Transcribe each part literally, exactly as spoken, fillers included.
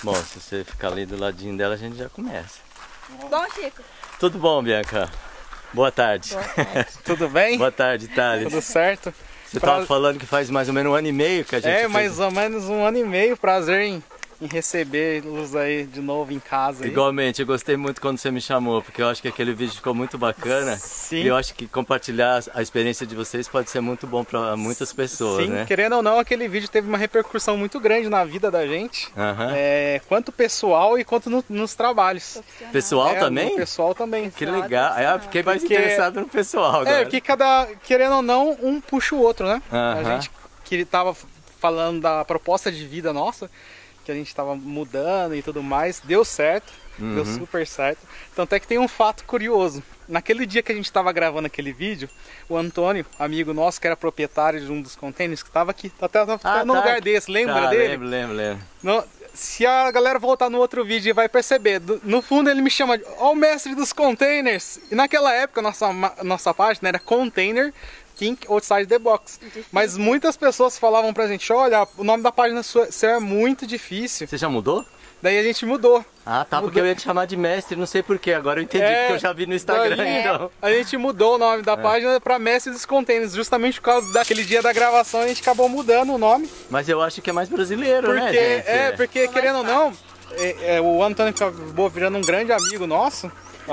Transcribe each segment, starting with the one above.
Bom, se você ficar ali do ladinho dela, a gente já começa. Bom, Chico? Tudo bom, Bianca? Boa tarde. Boa tarde. Tudo bem? Boa tarde, Thales. Tudo certo? Você pra... estava falando que faz mais ou menos um ano e meio que a gente... É, fez... mais ou menos um ano e meio. Prazer em, em recebê-los aí de novo em casa. Aí. Igualmente, eu gostei muito quando você me chamou, porque eu acho que aquele vídeo ficou muito bacana. Sim. E eu acho que compartilhar a experiência de vocês pode ser muito bom para muitas pessoas, Sim, né? Querendo ou não, aquele vídeo teve uma repercussão muito grande na vida da gente. Uhum. É, quanto pessoal e quanto no, nos trabalhos. Pessoal é, também? Pessoal também. Que legal. Aí eu fiquei mais porque... interessado no pessoal agora. É, porque cada, querendo ou não, um puxa o outro, né? Uhum. A gente que tava falando da proposta de vida nossa, que a gente tava mudando e tudo mais, deu certo, uhum. deu super certo. Tanto é que tem um fato curioso. Naquele dia que a gente estava gravando aquele vídeo, o Antônio, amigo nosso, que era proprietário de um dos containers, que estava aqui, até tá, tá, ah, no tá. lugar desse, lembra tá, dele? Lembro, lembro, lembro. No, se a galera voltar no outro vídeo vai perceber, do, no fundo ele me chama de ó, o mestre dos containers. E naquela época nossa, nossa página era Container Think Outside the Box. Difícil. Mas muitas pessoas falavam pra gente, olha, o nome da página sua, seu é muito difícil. Você já mudou? Daí a gente mudou. Ah, tá, mudou. Porque eu ia te chamar de mestre, não sei porquê, agora eu entendi, é, porque eu já vi no Instagram, daí, então. A gente mudou o nome da é. página pra Mestre dos Containers, justamente por causa daquele dia da gravação a gente acabou mudando o nome. Mas eu acho que é mais brasileiro, porque, né, gente? É, porque é querendo ou não, é, é, o Antônio acabou virando um grande amigo nosso.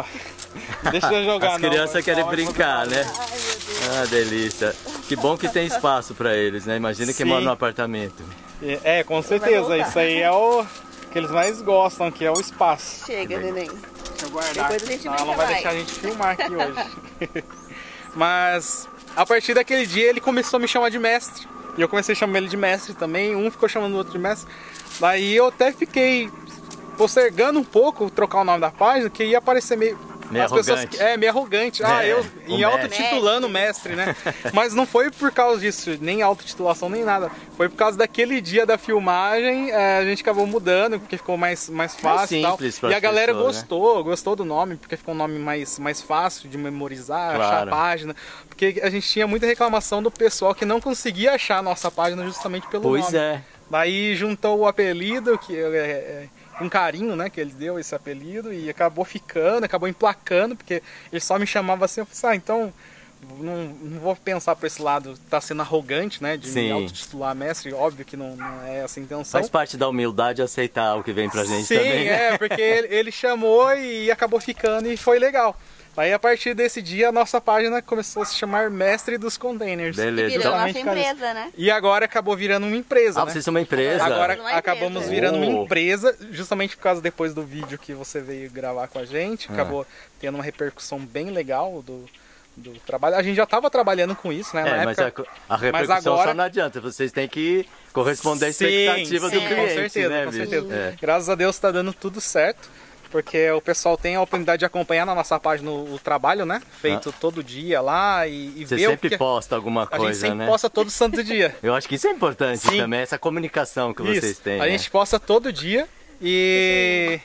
Deixa eu jogar. As crianças não, querem brincar, né? Ai, ah, delícia. Que bom que tem espaço pra eles, né? Imagina que mora no apartamento. É, é, com certeza. Isso aí é o que eles mais gostam, que é o espaço. Chega, neném. Deixa eu guardar. Depois a gente não, ela não vai deixar a gente filmar aqui hoje. Mas a partir daquele dia ele começou a me chamar de mestre. E eu comecei a chamar ele de mestre também. Um ficou chamando o outro de mestre. Daí eu até fiquei postergando um pouco trocar o nome da página, que ia aparecer meio... Meio as arrogante. Pessoas, é, meio arrogante. É, ah, eu em mestre. autotitulando mestre, né? Mas não foi por causa disso, nem autotitulação, nem nada. Foi por causa daquele dia da filmagem, é, a gente acabou mudando, porque ficou mais, mais fácil mais e tal. E a galera pessoas, gostou, né? gostou do nome, porque ficou um nome mais, mais fácil de memorizar, claro. achar a página. Porque a gente tinha muita reclamação do pessoal que não conseguia achar a nossa página justamente pelo pois nome. Pois é. Daí juntou o apelido, que é... é um carinho, né, que ele deu esse apelido e acabou ficando, acabou emplacando, porque ele só me chamava assim, eu falei, ah, então não, não vou pensar por esse lado, tá sendo arrogante, né, de Sim. me autotitular mestre, óbvio que não, não é essa a intenção. Faz parte da humildade aceitar o que vem pra gente Sim, também. Sim, é, porque ele, ele chamou e acabou ficando e foi legal. Aí a partir desse dia a nossa página começou a se chamar Mestre dos Containers. Beleza. E virou então, nossa empresa, né? E agora acabou virando uma empresa, Ah, né? vocês são uma empresa? Agora uma acabamos empresa. virando Oh. uma empresa, justamente por causa depois do vídeo que você veio gravar com a gente. Ah. Acabou tendo uma repercussão bem legal do, do trabalho. A gente já estava trabalhando com isso, né? É, na mas época, a, a repercussão mas agora... só não adianta, vocês têm que corresponder à sim, expectativa sim, do cliente, com certeza, né, com bicho? certeza. É. Graças a Deus está dando tudo certo. Porque o pessoal tem a oportunidade de acompanhar na nossa página o, o trabalho, né? Feito ah. todo dia lá e, e Você ver sempre o que... posta alguma coisa, né? A gente sempre posta todo santo dia. Eu acho que isso é importante Sim. também, essa comunicação que isso. vocês têm. A né? gente posta todo dia e...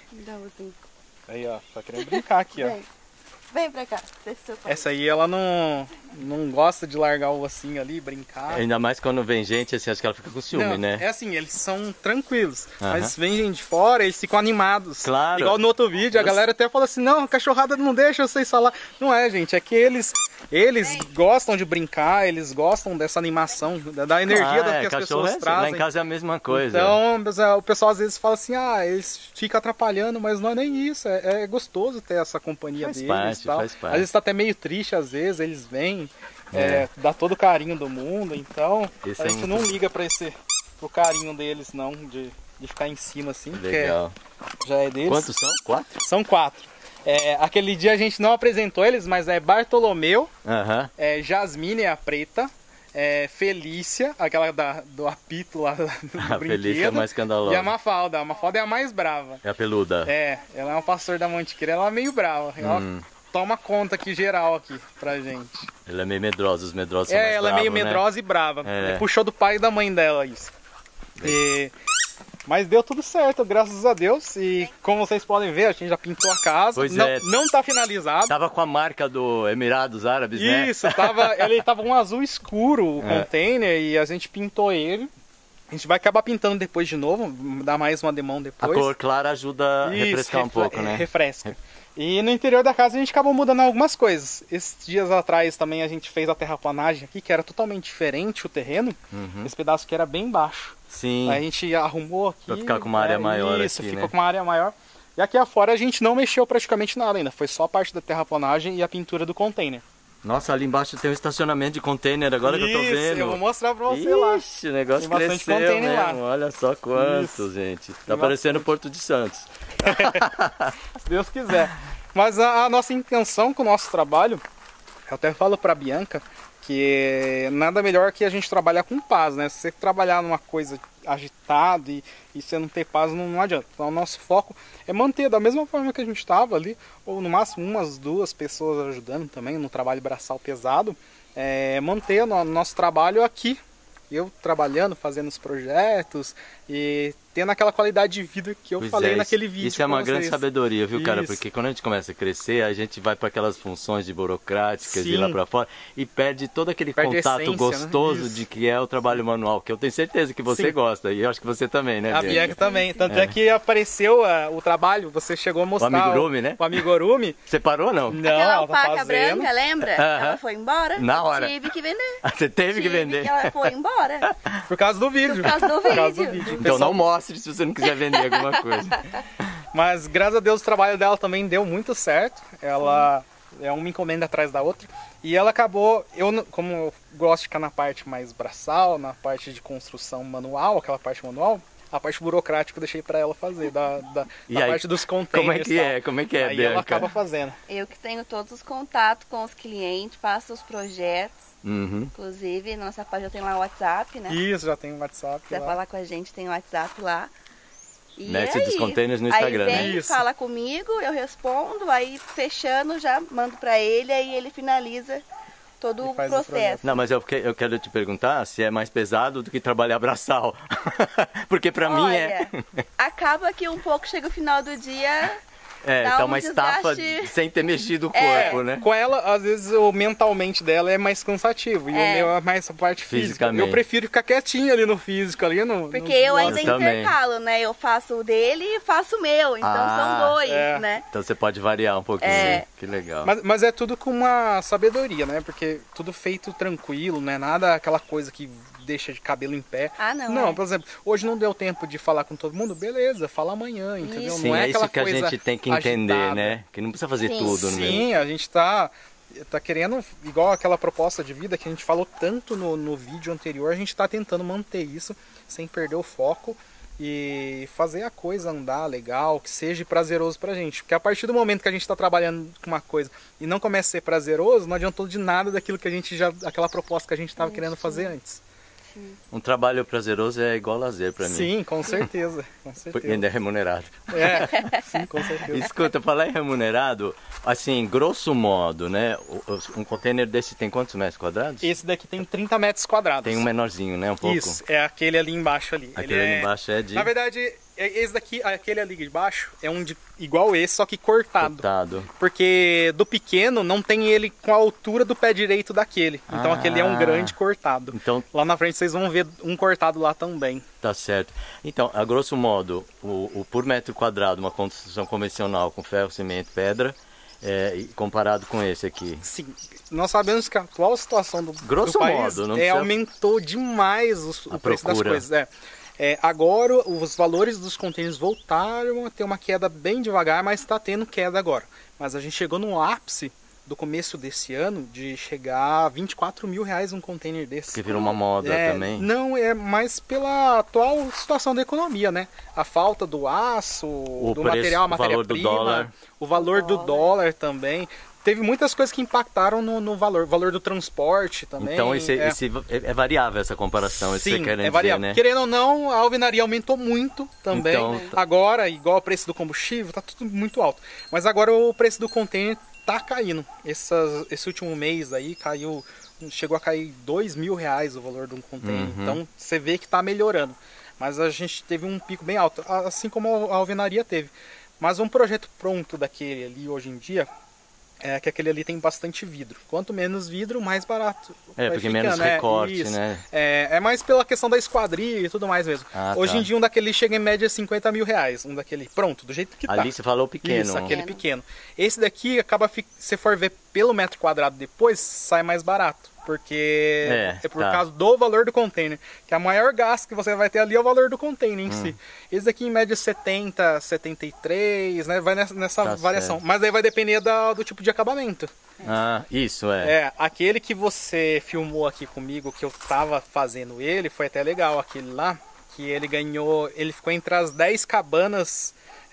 Aí, ó, só querendo brincar aqui, ó. Vem pra cá. Essa aí ela não, não gosta de largar o ossinho ali, brincar. Ainda mais quando vem gente, assim, acho que ela fica com ciúme, não, né? É assim, eles são tranquilos, uh-huh. mas vem gente de fora, eles ficam animados. Claro. Igual no outro vídeo, a galera até fala assim, não, a cachorrada não deixa vocês falar. Não é, gente, é que eles, eles gostam de brincar, eles gostam dessa animação, da energia ah, é, que as pessoas é assim, trazem. Lá em casa é a mesma coisa. Então, o pessoal às vezes fala assim, ah, eles ficam atrapalhando, mas não é nem isso, é, é gostoso ter essa companhia faz deles. Parte, tal. faz parte. Às vezes tá até meio triste, às vezes eles vêm, é. É, dá todo o carinho do mundo, então esse a gente é muito... não liga pra esse pro carinho deles não, de, de ficar em cima assim, legal. Porque já é deles. Quantos são? Quatro? São quatro. É, aquele dia a gente não apresentou eles, mas é Bartolomeu, uh-huh. é, Jasmine, a preta, é, Felícia, aquela da, do apito lá do a brinquedo. Felícia é mais escandalosa. E a Mafalda, a Mafalda é a mais brava. É a peluda. É, ela é uma pastor da Mantiqueira, ela é meio brava. Ela hum. toma conta aqui geral aqui pra gente. Ela é meio medrosa, os medrosos é, são mais ela bravos, é meio né? medrosa e brava. É. Puxou do pai e da mãe dela isso. E... Mas deu tudo certo, graças a Deus. E como vocês podem ver, a gente já pintou a casa. Pois não, é. não tá finalizado. Tava com a marca do Emirados Árabes, né? Isso, tava, ele tava um azul escuro, o é. container, e a gente pintou ele. A gente vai acabar pintando depois de novo, dar mais uma demão depois. A cor clara ajuda a Isso, refrescar um refre- pouco, né? Refresca. E no interior da casa a gente acabou mudando algumas coisas. Esses dias atrás também a gente fez a terraplanagem aqui, que era totalmente diferente o terreno. Uhum. Esse pedaço aqui era bem baixo. Sim. Aí a gente arrumou aqui. Pra ficar com uma área é, maior Isso, aqui, ficou né? com uma área maior. E aqui afora a gente não mexeu praticamente nada ainda. Foi só a parte da terraplanagem e a pintura do container. Nossa, ali embaixo tem um estacionamento de container agora que eu tô Isso, vendo. eu vou mostrar pra você lá. Ixi, o negócio Tem bastante cresceu container mesmo. lá. Olha só quantos, Isso. gente. Tá Tem parecendo bastante. Porto de Santos. Se Deus quiser. Mas a, a nossa intenção com o nosso trabalho, eu até falo pra Bianca, que nada melhor que a gente trabalhar com paz, né? Se você trabalhar numa coisa agitada e, e você não ter paz, não, não adianta. Então o nosso foco é manter da mesma forma que a gente estava ali, ou no máximo umas duas pessoas ajudando também no trabalho braçal pesado, é, manter o nosso trabalho aqui. Eu trabalhando, fazendo os projetos e tendo aquela qualidade de vida que eu Pois falei é, naquele isso, vídeo. Isso é uma com grande vocês. sabedoria, viu, cara? Isso. Porque quando a gente começa a crescer, a gente vai para aquelas funções de burocráticas e Sim. lá para fora e perde todo aquele Perde a contato essência, gostoso né? Isso. de que é o trabalho manual, que eu tenho certeza que você Sim. gosta e eu acho que você também, né, A Bianca? Bianca também. Tanto é, que apareceu ah, o trabalho, você chegou a mostrar. amigurumi, né? O amigurumi. Você parou ou não? Não, Aquela ela tá alpaca fazendo. branca, lembra? Aham. Ela foi embora. Na hora. Tive que vender. Você teve que Tive vender. que ela foi embora. Por causa do vídeo. Por causa do Por causa vídeo. do vídeo. Então não mostre se você não quiser vender alguma coisa. Mas graças a Deus o trabalho dela também deu muito certo. Ela é uma encomenda atrás da outra. E ela acabou, eu não- como eu gosto de ficar na parte mais braçal, na parte de construção manual, aquela parte manual, a parte burocrática eu deixei pra ela fazer, da, da, E da aí, parte dos containers. Como é que e tal. é? Como é que é, Aí Bianca? ela acaba fazendo. Eu que tenho todos os contatos com os clientes, passo os projetos. Uhum. Inclusive, nossa página tem lá o WhatsApp, né? Se Isso, já tem um WhatsApp quiser lá. falar com a gente, tem o WhatsApp lá. E Mestre é dos isso. Containers no Instagram, Aí né? vem, Isso. fala comigo, eu respondo, aí fechando, já mando pra ele, aí ele finaliza todo E o faz o processo. projeto. Não, mas eu, que- eu quero te perguntar se é mais pesado do que trabalhar braçal. Porque pra mim é. Olha, acaba que um pouco chega o final do dia, É, dá tá um uma estafa desgaste. sem ter mexido o É. corpo, né? Com ela, às vezes, o mentalmente dela é mais cansativo. E É. o meu é mais a parte física. Fisicamente. Eu prefiro ficar quietinho ali no físico, ali no. porque no- eu no- ainda Eu também. intercalo, né? Eu faço o dele e faço o meu, então Ah, são dois, é. né? Então você pode variar um pouquinho. É. Que legal. Mas, mas é tudo com uma sabedoria, né? Porque tudo feito tranquilo, não é nada aquela coisa que deixa de cabelo em pé. Ah, não, Não, é. por exemplo, hoje não deu tempo de falar com todo mundo, beleza, fala amanhã, entendeu? Isso. Sim, não é, é aquela isso que a coisa gente tem que entender, agitada. né? Que não precisa fazer Sim. tudo no mesmo. Sim, a gente tá, tá querendo, igual aquela proposta de vida que a gente falou tanto no, no vídeo anterior, a gente tá tentando manter isso sem perder o foco e fazer a coisa andar legal, que seja prazeroso pra gente. Porque a partir do momento que a gente tá trabalhando com uma coisa e não começa a ser prazeroso, não adiantou de nada daquilo que a gente já, aquela proposta que a gente tava querendo fazer antes. Um trabalho prazeroso é igual lazer pra mim. Sim, com certeza, com Porque certeza. ainda é remunerado. É, sim, com certeza. Escuta, falar em remunerado, assim, grosso modo, né? o- o- Um container desse tem quantos metros quadrados? Esse daqui tem trinta metros quadrados. Tem um menorzinho, né? Um pouco. Isso, é aquele ali embaixo ali. Aquele Ele ali é- embaixo é de Na verdade, é- esse daqui, aquele ali de baixo, é um de igual esse, só que cortado. cortado. Porque do pequeno não tem ele com a altura do pé direito daquele. Então Ah. aquele é um grande cortado. Então Lá na frente vocês vão ver um cortado lá também. tá certo. Então, a grosso modo, o, o por metro quadrado, uma construção convencional com ferro, cimento, pedra, é, e comparado com esse aqui. Sim, nós sabemos que a atual situação do, Grosso do país modo, não é, precisa- aumentou demais os- A o preço das procura. coisas. É. É, agora os valores dos contêineres voltaram a ter uma queda bem devagar, mas está tendo queda agora. Mas a gente chegou no ápice do começo desse ano de chegar a vinte e quatro mil reais um container desse. Que virou uma moda É, também. Não, é mais pela atual situação da economia, né? A falta do aço, do preço, material, a o valor do matéria-prima, dólar. o valor do Dólar. dólar também. Teve muitas coisas que impactaram no, no valor, valor do transporte também. Então esse, é. esse- é, é variável essa comparação, isso que Sim, você quer é dizer, variável. né? Querendo ou não, a alvenaria aumentou muito também. Então, tá- Agora, igual o preço do combustível, tá tudo muito alto. Mas agora o preço do container tá caindo. Essas, esse último mês aí caiu, chegou a cair dois mil reais o valor de um container. Uhum. Então você vê que tá melhorando. Mas a gente teve um pico bem alto, assim como a alvenaria teve. Mas um projeto pronto daquele ali hoje em dia é que aquele ali tem bastante vidro. Quanto menos vidro, mais barato. É, vai porque ficando, menos né? recorte, Isso. né? É, é mais pela questão da esquadrilha e tudo mais mesmo. Ah, Hoje tá. em dia um daquele chega em média cinquenta mil reais. Um daquele, pronto, do jeito que tá. Ali você falou pequeno. Isso, aquele pequeno. Esse daqui acaba, fi- se for ver pelo metro quadrado depois, sai mais barato. Porque É, é, por tá. causa do valor do container. Que a maior gasto que você vai ter ali é o valor do container em Hum. si. Esse daqui em média setenta, setenta e três, né? Vai nessa, nessa Tá variação. certo. Mas aí vai depender da- do tipo de acabamento. Ah, isso, é. É, aquele que você filmou aqui comigo, que eu tava fazendo ele, foi até legal, aquele lá, que ele ganhou, ele ficou entre as dez cabanas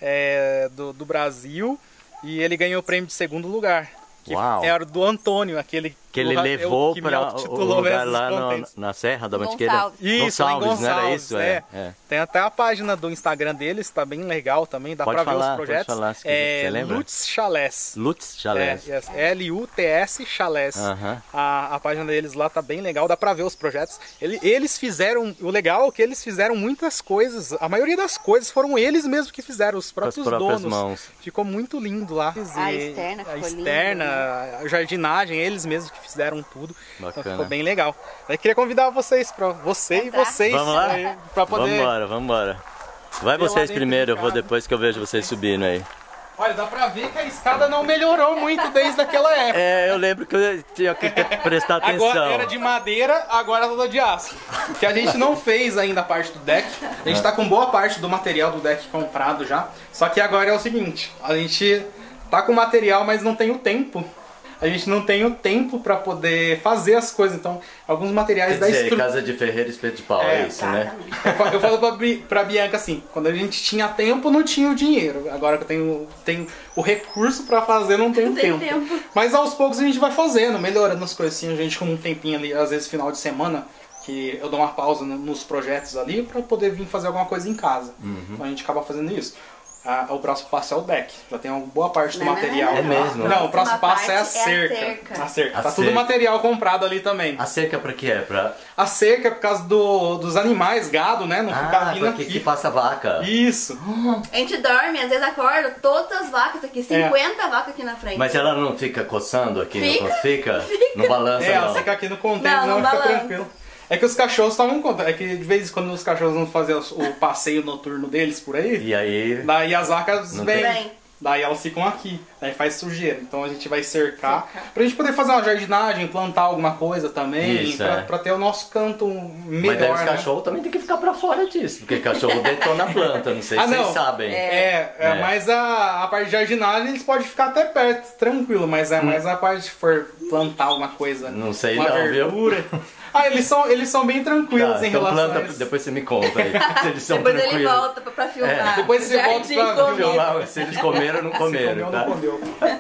é, do, do Brasil e ele ganhou o prêmio de segundo lugar. Que Uau. era do Antônio, aquele Que ele o- levou que me para o auto-titulou lugar Versus lá no- Contents. na Serra da Mantiqueira. Gonçalves. Isso, lá em Gonçalves, não era Gonçalves, isso? é. é. Tem até a página do Instagram deles, tá bem legal também, dá Pode pra falar, ver os pode projetos. falar, se quiser. é Você lembra? Lutz Chalés. Lutz É, Chalés. yes, L U T S Chalés. Aham. A, a página deles lá tá bem legal, dá pra ver os projetos. Ele- eles fizeram, o legal é que eles fizeram muitas coisas, a maioria das coisas foram eles mesmos que fizeram, os Com as próprios próprias donos. mãos. Ficou muito lindo lá. A E externa a ficou externa, linda, a jardinagem, eles mesmos que fizeram tudo. Então Bacana. ficou bem legal. Eu queria convidar vocês, pra, você e Entrar. vocês, Vamos lá? aí, pra poder... Vamos embora, vamos embora. Vai Ver lá vocês dentro primeiro, de eu vou casa. depois que eu vejo vocês subindo aí. Olha, dá pra ver que a escada não melhorou muito desde aquela época. É, eu lembro que eu tinha que ter- prestar atenção. Agora era de madeira, agora é toda de aço. Que a gente não fez ainda a parte do deck. A gente tá com boa parte do material do deck comprado já. Só que agora é o seguinte, a gente tá com material, mas não tem o tempo. A gente não tem o tempo pra poder fazer as coisas. Então, alguns materiais Quer da dizer, estrutura. casa de ferreiro, espeto de pau, é, É, isso, né? Eu fa- Eu falo pra, Bi- pra Bianca assim, quando a gente tinha tempo, não tinha o dinheiro. Agora que eu tenho, tenho o recurso pra fazer, não tenho Não tem tempo. tempo. Mas aos poucos a gente vai fazendo, melhorando as coisas assim, a gente com um tempinho ali, às vezes final de semana, que eu dou uma pausa no- nos projetos ali pra poder vir fazer alguma coisa em casa. Então a gente acaba fazendo isso. Ah, o próximo passo é o deck. Já tem uma boa parte do Não, material. não, não, não. É mesmo? Não, o próximo Próxima passo é a parte é a cerca. cerca. A cerca. A Tá tudo cerca. material comprado ali também. A cerca pra quê? É pra... A cerca é por causa do, dos animais, gado, né? Não ficar Ah, vindo pra que, aqui. que passa vaca. Isso. A gente dorme, às vezes acorda, todas as vacas aqui, cinquenta vacas aqui na frente. Mas ela não fica coçando aqui? Fica, Não fica? fica. Não balança, É, ela não? fica aqui no container, Não, não, não fica balança. tranquilo. É que os cachorros tomam conta. É que de vez em quando os cachorros vão fazer os- o passeio noturno deles por aí, E aí... daí as vacas Não vêm. tem. Daí elas ficam aqui, daí faz sujeira. Então a gente vai cercar, Cercar. pra gente poder fazer uma jardinagem, plantar alguma coisa também, Isso, pra, é. pra ter o nosso canto melhor, Mas daí os né? cachorros também tem que ficar pra fora disso, porque cachorro detona a planta, não sei Ah, se não. vocês sabem. É, é, É. mas a, a parte de jardinagem eles podem ficar até perto, tranquilo, mas é mais a parte de for plantar alguma coisa. Não sei uma não, viu? verdura. Ah, eles são, eles são bem tranquilos Tá, em então relação planta, a isso. depois você me conta aí, se eles são Depois ele tranquilos. volta pra, pra filmar. É. Depois você volta Jardim pra comigo. Filmar se eles comeram ou não Se comeram, comeu, tá? não comeu.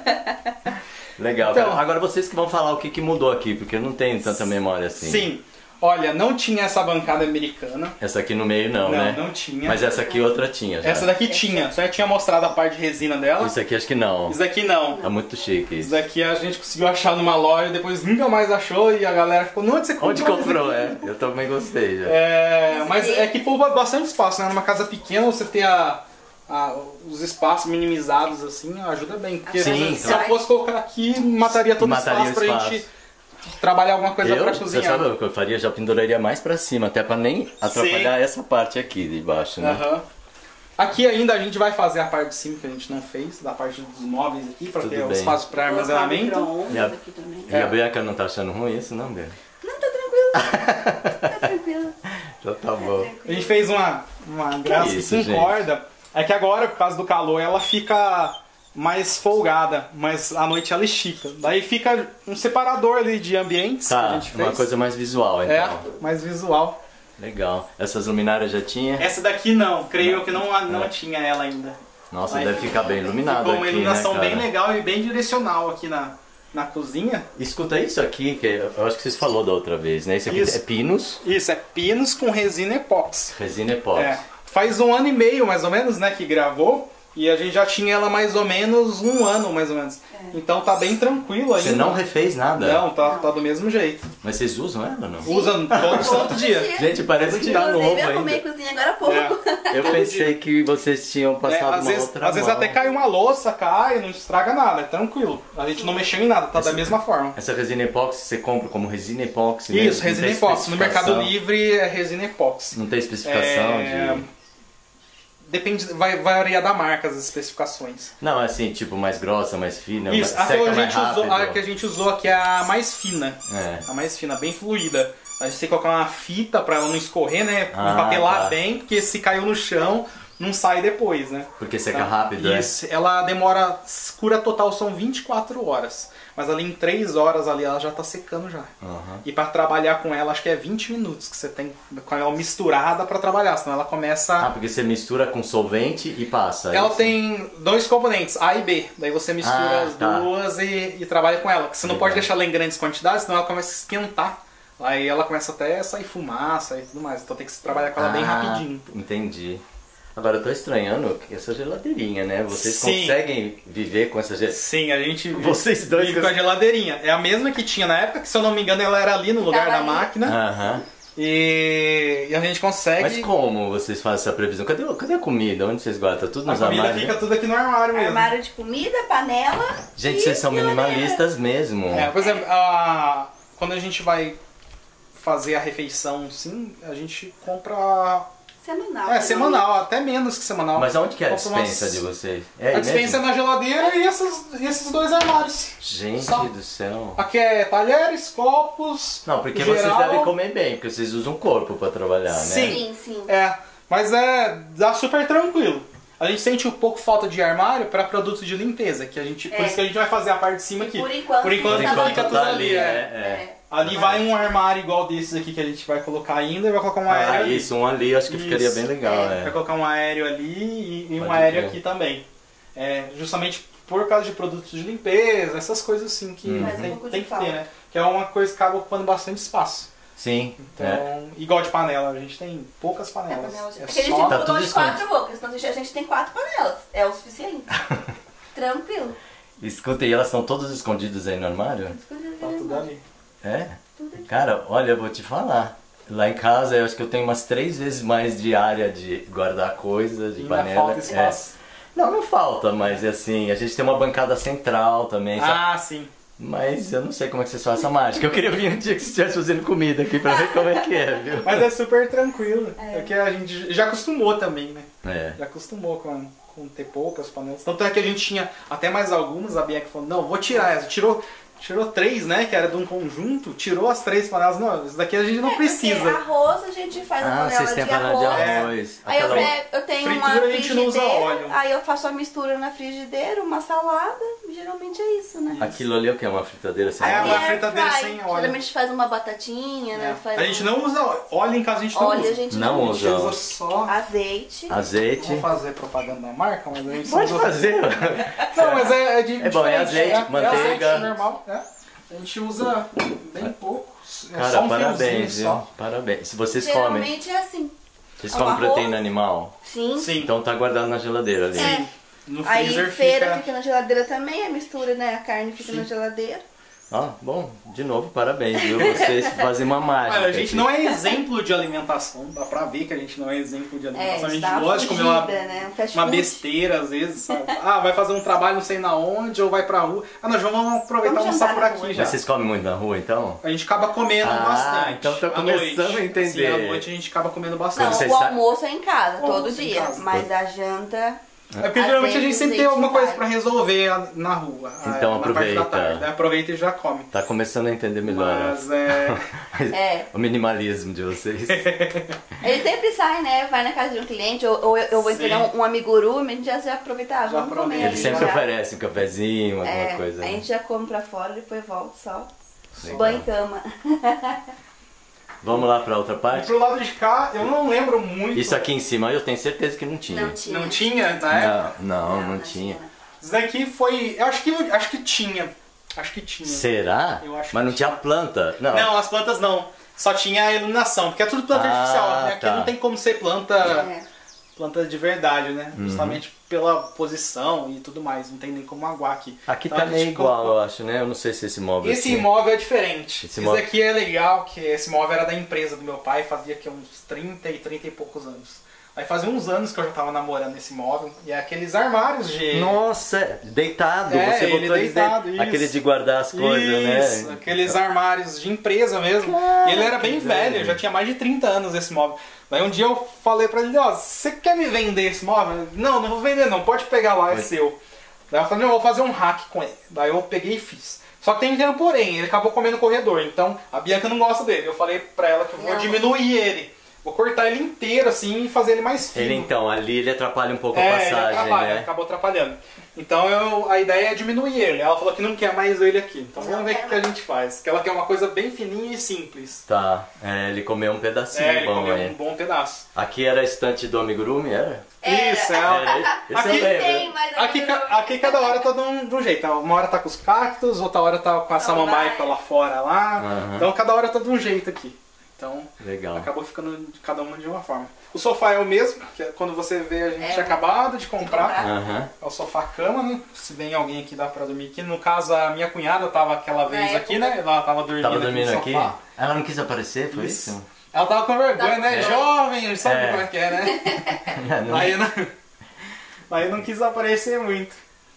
Legal, Então- cara. Agora vocês que vão falar o que, que mudou aqui, porque eu não tenho tanta memória assim. Sim. Olha, não tinha essa bancada americana. Essa aqui no meio não, Não, né? não tinha. Mas essa aqui outra tinha já. Essa daqui tinha. Só eu tinha mostrado a parte de resina dela. Isso aqui acho que não. Isso daqui não. É muito chique Isso isso. daqui a gente conseguiu achar numa loja, depois nunca mais achou e a galera ficou, não, onde você comprou? Onde isso comprou, aqui?" é? Eu também gostei já. É, mas é que poupa bastante espaço, né? Numa casa pequena você ter a, a- os espaços minimizados assim, ajuda bem. Porque Sim, se claro. eu fosse colocar aqui, mataria todo o Mataria espaço o pra espaço. gente trabalhar alguma coisa Eu, pra você cozinhar. sabe o que eu faria? Já penduraria mais pra cima, até pra nem atrapalhar essa parte aqui de baixo, né? Aham. Aqui ainda a gente vai fazer a parte de cima que a gente não fez, da parte dos móveis aqui, pra Tudo ter o bem. espaço para Colocar armazenamento. micro-ondas E a- aqui também. E a Bianca não tá achando ruim isso, não, Bianca? Não, tá tranquilo. Tá tranquilo. Então tá bom. A gente fez uma, uma graça isso, com gente? corda. É que agora, por causa do calor, ela fica mais folgada, mas à noite ela estica. Daí fica um separador ali de ambientes que a Tá, gente fez. uma coisa mais visual, É, então. mais visual. Legal. Essas luminárias já tinha? Essa daqui não, creio que não, não tinha ela ainda. Nossa, Mas deve ficar bem iluminado Ficou uma aqui, iluminação né, bem cara? legal e bem direcional aqui na, na cozinha. Escuta isso aqui, que eu acho que vocês falou da outra vez, né? Isso aqui Isso. é pinos, Isso, é pinos com resina epóxi. resina epóxi. É. Faz um ano e meio, mais ou menos, né, que gravou. E a gente já tinha ela mais ou menos um ano, mais ou menos. É. Então tá bem tranquilo ainda. Você não refez nada? Não, tá, não. tá do mesmo jeito. Mas vocês usam ela ou não? Sim. Usam todo santo dia. dia. Gente, parece que tá novo ainda. Eu arrumei cozinha agora há pouco. É. Eu pensei que vocês tinham passado é, uma vezes, outra Às mão. vezes até cai uma louça, cai, não estraga nada, é tranquilo. A gente não mexeu em nada, tá essa, da mesma forma. Essa resina epóxi você compra como resina epóxi? Isso, mesmo? resina epóxi. No Mercado Livre é resina epóxi. Não tem especificação é... de... Depende, vai variar da marca as especificações. Não, assim, tipo mais grossa, mais fina. Isso, mais, a, que a, mais gente usou, a que a gente usou aqui é a mais fina. É. A mais fina, bem fluida. A gente tem que colocar uma fita pra ela não escorrer, né? Ah, empatelar tá. bem, porque se caiu no chão, não sai depois, né? Porque seca então, rápido, isso, é? Ela demora, cura total são vinte e quatro horas. Mas ali em três horas ali ela já tá secando já. Uhum. E para trabalhar com ela, acho que é vinte minutos que você tem com ela misturada para trabalhar, senão ela começa... Ah, porque você mistura com solvente e passa. Ela isso? tem dois componentes, A e B. Daí você mistura ah, as tá. duas e, e trabalha com ela. Porque você não Legal. pode deixar ela em grandes quantidades, senão ela começa a esquentar. Aí ela começa até a sair fumaça e tudo mais. Então tem que trabalhar com ela ah, bem rapidinho. Entendi. Agora eu tô estranhando essa geladeirinha, né? Vocês Sim. conseguem viver com essa geladeirinha? Sim, a gente Vocês dois vive com a geladeirinha. É a mesma que tinha na época, que se eu não me engano ela era ali no lugar Tava da ali. máquina. Aham. E... e a gente consegue... Mas como vocês fazem essa previsão? Cadê, cadê a comida? Onde vocês guardam? Tá tudo A nos comida armários? fica tudo aqui no armário mesmo. Armário de comida, panela. Gente, e vocês são geladeira. minimalistas mesmo. É, por exemplo, a... quando a gente vai fazer a refeição, sim, a gente compra... Semanal. É, semanal, até menos que semanal. Mas aonde que é a Compra dispensa umas- de vocês? É aí A dispensa é mesmo? na geladeira e esses, e esses dois armários. Gente Só. do céu. Aqui é talheres, copos. Não, porque geral. vocês devem comer bem, porque vocês usam o corpo pra trabalhar, né? Sim. Sim, sim. É, mas é dá super tranquilo. A gente sente um pouco falta de armário para produtos de limpeza, que a gente, por É. isso que a gente vai fazer a parte de cima aqui. Por enquanto, por enquanto Por enquanto fica tá tudo ali, é. é. É. Ali vai um armário igual desses aqui que a gente vai colocar ainda e vai colocar um Ah, aéreo ali. isso, um ali eu acho que ficaria Isso. bem legal, É. é. Vai colocar um aéreo ali e, e um Pode aéreo crer. aqui também. É, justamente por causa de produtos de limpeza, essas coisas assim que Uhum. Faz um tem, pouco tem de que ter, falta. né? Que é uma coisa que acaba ocupando bastante espaço. Sim, Então, é. igual de panela, a gente tem poucas É, panelas. panela de... É Porque a gente só... Tá colocou tudo de quatro bocas, então a gente- a gente tem quatro panelas. É o suficiente. Tranquilo. Escuta, e elas estão todas escondidas aí no armário? Tá tudo ali. É? Tudo aqui. Cara, olha, eu vou te falar. Lá em casa eu acho que eu tenho umas três vezes mais de área de guardar coisas, de Ainda panela. falta espaço. É. Não, não falta, mas assim, a gente tem uma bancada central também. sabe? Ah, sim. Mas eu não sei como é que vocês fazem essa mágica. Eu queria vir um dia que vocês estivessem fazendo comida aqui pra ver como é que é, viu? Mas é super tranquilo. É. Porque a gente já acostumou também, né? É. Já acostumou com, com ter poucas panelas. Tanto é que a gente tinha até mais algumas, a Bianca falou, não, vou tirar essa. Tirou, tirou três, né? Que era de um conjunto, tirou as três panelas. Não, isso daqui a gente não É, precisa. porque arroz a gente faz a Ah, panela vocês de têm panela de arroz. arroz. Aí eu, Aquela- pego, eu tenho Fritura uma a gente não usa frigideira, óleo. aí eu faço a mistura na frigideira, uma salada, geralmente é isso, né? Aquilo ali é o que? É uma fritadeira sem É, óleo? uma Air fritadeira fry. sem óleo. Geralmente faz uma batatinha, né? É. Faz A gente um- não usa óleo. Óleo em casa a gente não Óleo usa. a gente Não não, A gente usa. usa só... Azeite. Azeite. Vou fazer propaganda da marca, mas a gente só Pode usa- fazer. Não, mas é, é de É bom, é diferente, azeite, manteiga. azeite normal, é. A gente usa bem pouco. É Cara, só um parabéns, fiozinho viu? só. Parabéns. Se vocês comem, Geralmente é assim. vocês o comem arroz. proteína animal? Sim. Sim. Então tá guardado na geladeira ali. É. No Aí freezer feira fica... fica... na geladeira também, a mistura, né? A carne fica Sim. na geladeira. Ó, bom, de novo, parabéns, viu? Vocês fazem uma mágica. Olha, a gente aqui. não é exemplo de alimentação, dá pra ver que a gente não é exemplo de É, alimentação. a gente dá uma gosta de comer uma, fugida, né? Um fast uma food. besteira às vezes, sabe? Ah, vai fazer um trabalho não sei na onde, ou vai pra rua. Ah, nós vamos aproveitar e Vamos almoçar jantar por na aqui rua. já. Mas vocês comem muito na rua, então? A gente acaba comendo Ah, bastante. então tô à começando noite. a entender. Sim, à noite a gente acaba comendo Não, bastante. Vocês o sa- almoço é em casa, O todo almoço em dia. casa. Mas a janta... É porque Às geralmente a gente vezes sempre a tem gente alguma coisa vai. pra resolver a- na rua. Então a- na parte da aproveita. tarde, né? Aproveita e já come. Tá começando a entender melhor. Mas é. É. O minimalismo de vocês. Ele sempre sai, né? Vai na casa de um cliente, ou, ou eu, eu vou Sim. entregar um, um amiguru, a gente já, já aproveita, ah, Já vamos aproveita. comer Ele ali sempre já. oferece um cafezinho, alguma É, coisa. a né? gente já come pra fora, depois volta só. Legal. Banho e cama. Vamos lá pra outra E parte? pro lado de cá, eu não lembro muito. Isso aqui em cima eu tenho certeza que não tinha. Não tinha. Não tinha na época? Não, não, não tinha. Isso daqui foi. Eu acho que, acho que tinha. Acho que tinha. Será? Eu acho Mas que não tinha planta? Não. Não, as plantas não. Só tinha a iluminação, porque é tudo planta Ah, artificial, né? Aqui tá. não tem como ser planta É. planta de verdade, né? Uhum. Justamente pela posição e tudo mais, não tem nem como aguar aqui. Aqui Então, tá a gente meio igual, colocou- eu acho, né? Eu não sei se esse móvel Esse aqui... imóvel é diferente. Esse Esse imóvel- daqui é legal, que esse imóvel era da empresa do meu pai, fazia aqui uns trinta e trinta e poucos anos. Aí fazia uns anos que eu já tava namorando esse imóvel, e é aqueles armários de... Nossa, deitado, É, você ele botou eles deitado, dentro. isso. Aquele de guardar as coisas, Isso, né? aqueles armários de empresa mesmo. Ah, E ele era que bem velho. velho, já tinha mais de trinta anos esse móvel. Daí um dia eu falei pra ele, ó, você quer me vender esse móvel? Não, não vou vender não, pode pegar lá, é Mas- seu. Daí eu falei, não, eu vou fazer um hack com ele. Daí eu peguei e fiz. Só que tem um porém, ele acabou comendo o corredor, então a Bianca não gosta dele. Eu falei pra ela que eu vou Não. diminuir ele. Vou cortar ele inteiro assim e fazer ele mais fino. Ele então, ali ele atrapalha um pouco É, a ele passagem, atrapalha, né? acabou atrapalhando. Então eu, a ideia é diminuir ele. Ela falou que não quer mais ele aqui. Então Não vamos ver o quer que, que a gente faz. Que ela quer uma coisa bem fininha e simples. Tá, é, ele comeu um pedacinho É, ele bom comeu aí. um bom pedaço. Aqui era a estante do amigurumi, era? Era. Isso, é. Era, esse Aqui eu lembro. Tem, mas Aqui, ainda ca- não- aqui cada hora tá de um, de um jeito. Uma hora tá com os cactos, outra hora tá com a Samambaia. samambaia que tá lá fora lá. Aham. Então cada hora tá de um jeito aqui. Então Legal. acabou ficando de cada uma de uma forma. O sofá é o mesmo, que é quando você vê a gente É, tinha acabado de comprar. comprar. Aham. É o sofá-cama, né? Se vem alguém aqui dá pra dormir aqui. No caso, a minha cunhada tava aquela vez Na aqui, época. né? Ela tava dormindo, Tava dormindo aqui aqui? no sofá. Ela não quis aparecer, foi Isso. isso? Ela tava com vergonha, Tá. né? É. Jovem, sabe É. como é que é, né? Não. Aí não, aí não quis aparecer muito.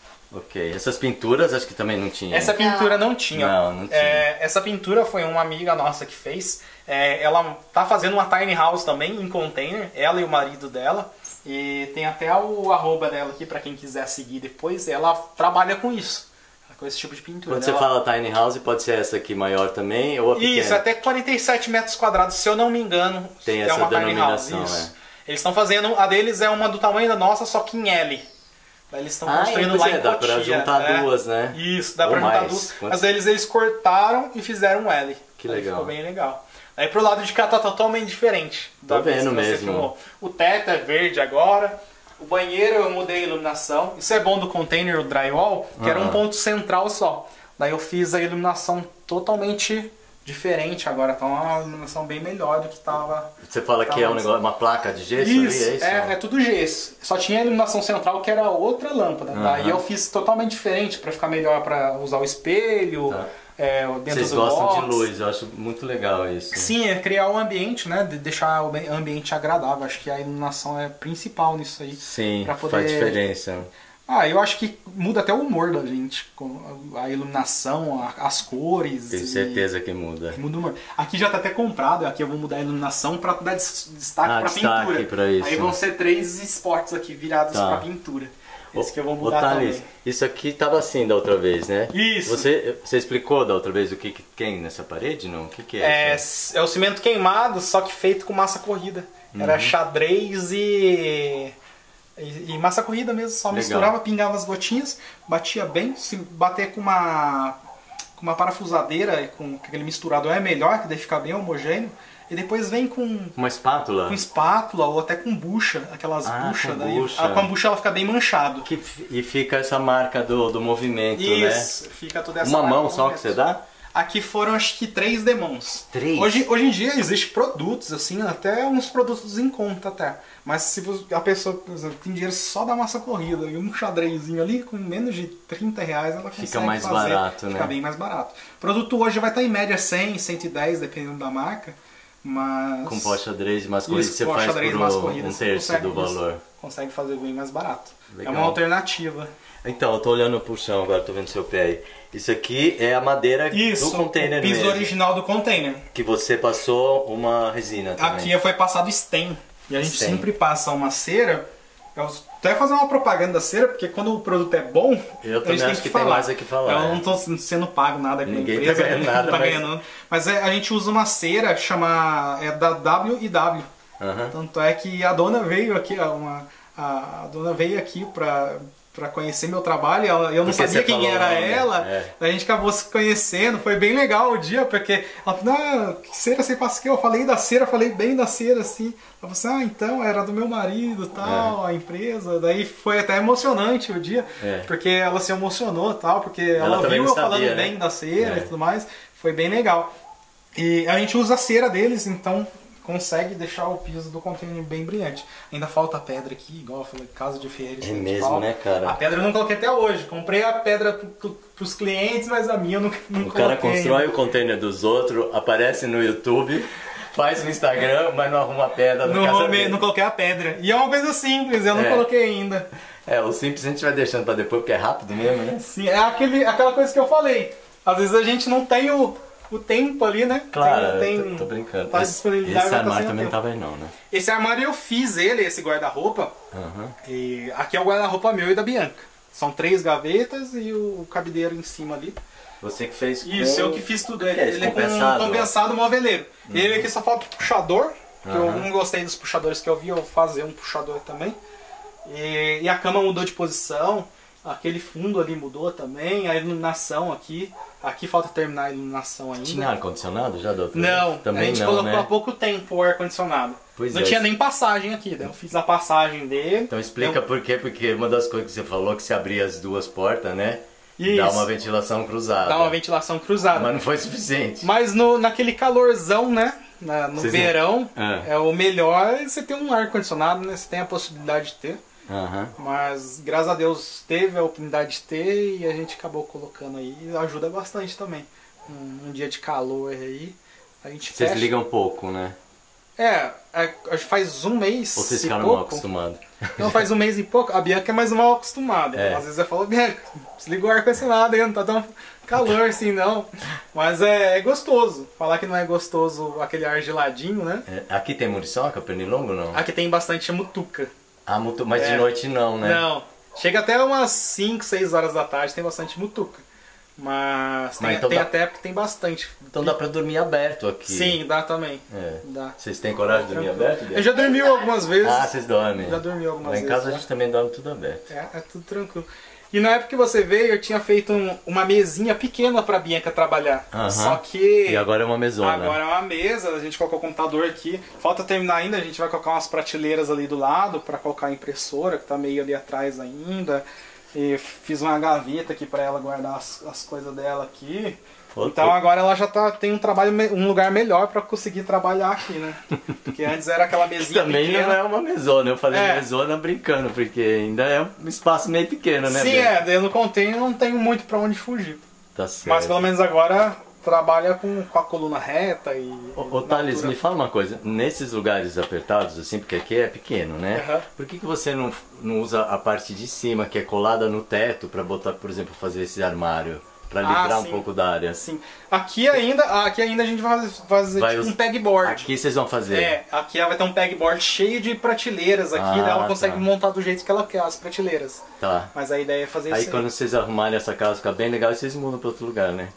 Ok, essas pinturas acho que também não tinha. Essa pintura não tinha. Não, não tinha. É, essa pintura foi uma amiga nossa que fez. É, ela tá fazendo uma tiny house também, em container, ela e o marido dela. E tem até o arroba dela aqui pra quem quiser seguir depois. Ela trabalha com isso, com esse tipo de pintura. Quando né? você Ela- fala tiny house, pode ser essa aqui maior também ou a pequena? Isso, até quarenta e sete metros quadrados, se eu não me engano. Tem é essa uma tiny house, denominação, isso. Eles estão fazendo, a deles é uma do tamanho da nossa, só que em L. Daí eles estão Ah, construindo pois lá é, em dá Cotia. pra juntar é. duas, né? Isso, dá Ou pra juntar mais. duas. Quantos- Mas eles, eles cortaram e fizeram um L. Que Daí legal. Ficou bem legal. Aí pro lado de cá tá totalmente diferente. Tô da vez vendo que você mesmo. filmou. O teto é verde agora. O banheiro eu mudei a iluminação. Isso é bom do container, o drywall, que era um Aham. ponto central só. Daí eu fiz a iluminação totalmente diferente agora. Tá uma iluminação bem melhor do que tava. Você fala que Tá é um bom. negócio, uma placa de gesso Isso, ali, é isso? é, é tudo gesso. Só tinha a iluminação central que era outra lâmpada. Aham. Daí eu fiz totalmente diferente pra ficar melhor pra usar o espelho, Tá. é, dentro Vocês do gostam box. de luz, eu acho muito legal isso. Sim, é criar um ambiente, né? De deixar o ambiente agradável. Acho que a iluminação é principal nisso aí. Sim, pra poder- faz diferença. Ah, eu acho que muda até o humor da gente. Com a iluminação, a- as cores. Tenho e- certeza que muda. Muda o humor. Aqui já tá até comprado, aqui eu vou mudar a iluminação pra dar des- destaque Ah, pra destaque pintura. pra isso. Aí vão ser três spots aqui virados Tá. pra pintura. Esse Ô, que eu vou ô, mudar Thales, também. isso aqui tava assim da outra vez, né? Isso. Você, você explicou da outra vez o que, que tem nessa parede, não? O que, que é, É, isso? é o cimento queimado, só que feito com massa corrida. Era Uhum. xadrez e, e, e massa corrida mesmo. Só Legal. misturava, pingava as gotinhas, batia bem. Se bater com uma, com uma parafusadeira, com aquele misturado é melhor, que daí fica bem homogêneo. E depois vem com, Uma espátula? com espátula ou até com bucha, aquelas Ah, buchas. com Daí, bucha. a, com a bucha ela fica bem manchado. Que, fi- e fica essa marca do, do movimento, Isso, fica toda né? essa Uma marca mão no só que movimento. você dá? Aqui foram acho que três demãos. Três? Hoje, hoje em dia existem produtos, assim, até uns produtos em conta até. Mas se você- a pessoa, por exemplo, tem dinheiro só da massa corrida e um xadrezinho ali, com menos de trinta reais, ela consegue Fica mais fazer. barato, Fica né? bem mais barato. O produto hoje vai estar em média cem, cento e dez, dependendo da marca. Mas... Com pó xadrez e massa corrida Isso, você pó faz xadrez, por massa um, corrida, um você terço consegue do isso. valor. Consegue fazer bem mais barato. Legal. É uma alternativa. Então, eu tô olhando pro chão agora, tô vendo seu pé aí. Isso aqui é a madeira Isso, do container o piso mesmo, original do container. que você passou uma resina também. Aqui foi passado stem. E a gente Stem. sempre passa uma cera. Eu até fazer uma propaganda da cera, porque quando o produto é bom, Eu a também gente tem acho que que tem falar. mais a que falar, Eu é. não tô sendo pago nada pela Ninguém tá empresa. ganhando não nada, tá mas- ganhando. Mas é, a gente usa uma cera chama é da W e W. Aham. Tanto é que a dona veio aqui, ó, uma, a, a dona veio aqui pra, pra conhecer meu trabalho. e ela- Eu não Porque sabia você quem falou era o nome, ela. é. Daí a gente acabou se conhecendo. Foi bem legal o dia, porque ela falou, ah, que cera você passa aqui? Eu falei da cera, falei bem da cera, assim. Ela falou assim, ah, então era do meu marido, tal, a empresa. Daí foi até emocionante o dia, É. porque ela se emocionou, tal, porque Ela ela, também viu não eu falando sabia, né? bem da cera É. e tudo mais. Foi bem legal. E a gente usa a cera deles, então consegue deixar o piso do container bem brilhante. Ainda falta a pedra aqui, igual eu falei, casa de ferreiro. É mesmo, né, cara? A pedra eu não coloquei até hoje. Comprei a pedra pro, pros clientes, mas a minha eu não, não O coloquei. cara constrói o container dos outros, aparece no YouTube, faz no Instagram, mas não arruma a pedra na Não, casa não, dele. não coloquei a pedra. E é uma coisa simples, eu não É. coloquei ainda. É, o simples a gente vai deixando pra depois, porque é rápido mesmo, né? Sim, é aquele, aquela coisa que eu falei. Às vezes a gente não tem o, o tempo ali, né? Claro, tem, eu tem, tô, tô brincando. tá Esse, disponibilidade, esse vai tá armário sem também não tempo. tava aí não, né? Esse armário eu fiz ele, esse guarda-roupa. Aham. E aqui é o guarda-roupa meu e da Bianca. São três gavetas e o cabideiro em cima ali. Você que fez com... Isso, eu que fiz tudo. que Ele, é isso, ele é com compensado? um compensado moveleiro. Uhum. Ele aqui só falta o puxador, que eu Aham. não gostei dos puxadores que eu vi, eu vou fazer um puxador também. E, e a cama mudou de posição, aquele fundo ali mudou também, a iluminação aqui. Aqui falta terminar a iluminação ainda. Tinha ar-condicionado já da outra Não, vez? Também a gente não, colocou né? há pouco tempo o ar-condicionado. Pois não é. tinha nem passagem aqui, né? Eu fiz a passagem dele. Então explica Eu- por quê, porque uma das coisas que você falou que se abrir as duas portas, né? Isso. Dá uma ventilação cruzada. Dá uma ventilação cruzada. Mas não foi suficiente. Mas no, naquele calorzão, né? Na- no Vocês verão, não- é o melhor é você ter um ar-condicionado, né? Você tem a possibilidade de ter. Aham. Mas graças a Deus teve a oportunidade de ter e a gente acabou colocando aí. Ajuda bastante também. Um, um dia de calor aí. A gente Vocês fecha. ligam pouco, né? É, é, acho que faz um mês. Ou vocês e ficaram pouco. mal acostumados? Não, faz um mês e pouco. A Bianca é mais mal acostumada. É. Às vezes eu falo, Bianca, desliga o ar-condicionado aí, não tá tão calor assim não. Mas é, é gostoso. Falar que não é gostoso aquele ar geladinho, né? É, aqui tem muriçoca, pernilongo não? Aqui tem bastante mutuca. Ah, muito, mas É. de noite não, né? Não. Chega até umas cinco, seis horas da tarde, tem bastante mutuca. Mas tem, Mas então tem dá- até porque tem bastante. Então dá pra dormir aberto aqui. Sim, dá também. É. Dá. Vocês têm coragem de dormir Tranquilo. aberto? Eu já dormi algumas vezes. Ah, vocês dormem. Já dormi algumas Lá em vezes. casa a já. gente também dorme tudo aberto. É, é tudo tranquilo. E na época que você veio, eu tinha feito um- uma mesinha pequena pra Bianca trabalhar. Aham. Só que E agora é uma mesona. agora é uma mesa, a gente colocou o computador aqui. Falta terminar ainda, a gente vai colocar umas prateleiras ali do lado pra colocar a impressora, que tá meio ali atrás ainda. E fiz uma gaveta aqui pra ela guardar as, as coisas dela aqui. Pô, Então pô. agora ela já tá, tem um trabalho, me- um lugar melhor pra conseguir trabalhar aqui, né? Porque antes era aquela mesinha Também pequena. não é uma mesona, eu falei É. mesona brincando, porque ainda é um espaço meio pequeno, né? Sim, Bia? é, daí no container não tenho muito pra onde fugir. Tá certo. Mas pelo menos agora trabalha com, com a coluna reta e. Ô, ô na Thales, altura. me fala uma coisa, nesses lugares apertados, assim, porque aqui é pequeno, né? Aham. Por que, que você não, não usa a parte de cima, que é colada no teto, pra botar, por exemplo, fazer esse armário? Pra Ah, livrar um sim. pouco da área? Sim. Aqui ainda, aqui ainda a gente vai fazer Vai tipo, us- um pegboard. Aqui vocês vão fazer. É, aqui ela vai ter um pegboard cheio de prateleiras aqui, Ah, daí ela consegue tá. montar do jeito que ela quer as prateleiras. Tá. Mas a ideia é fazer Aí isso. quando vocês arrumarem essa casa ficar bem legal, vocês mudam pra outro lugar, né?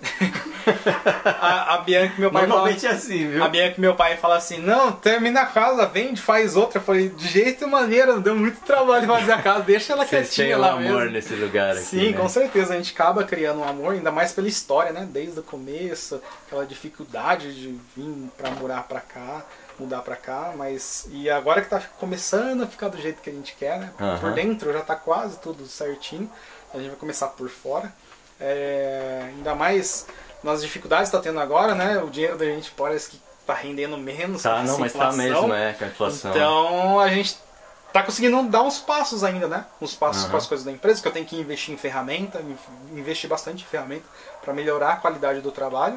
A, a Bianca e meu pai Normalmente fala, é assim, viu? a Bianca e meu pai fala assim, não, termina a casa, vende, faz outra. Eu falei, de jeito e maneira, deu muito trabalho fazer a casa, deixa ela Vocês quietinha têm um lá amor mesmo. nesse lugar aqui, Sim, né? com certeza. A gente acaba criando um amor, ainda mais pela história, né? Desde o começo, aquela dificuldade de vir pra morar pra cá, mudar pra cá, mas... E agora que tá começando a ficar do jeito que a gente quer, né? Aham. Por dentro já tá quase tudo certinho. A gente vai começar por fora. É, ainda mais nas dificuldades que tá tendo agora, né? O dinheiro da gente parece que tá rendendo menos. Tá, com não, essa mas tá inflação. mesmo, é, com a inflação. Então a gente tá conseguindo dar uns passos ainda, né? Uns passos Aham. com as coisas da empresa, que eu tenho que investir em ferramenta, in- investir bastante em ferramenta para melhorar a qualidade do trabalho.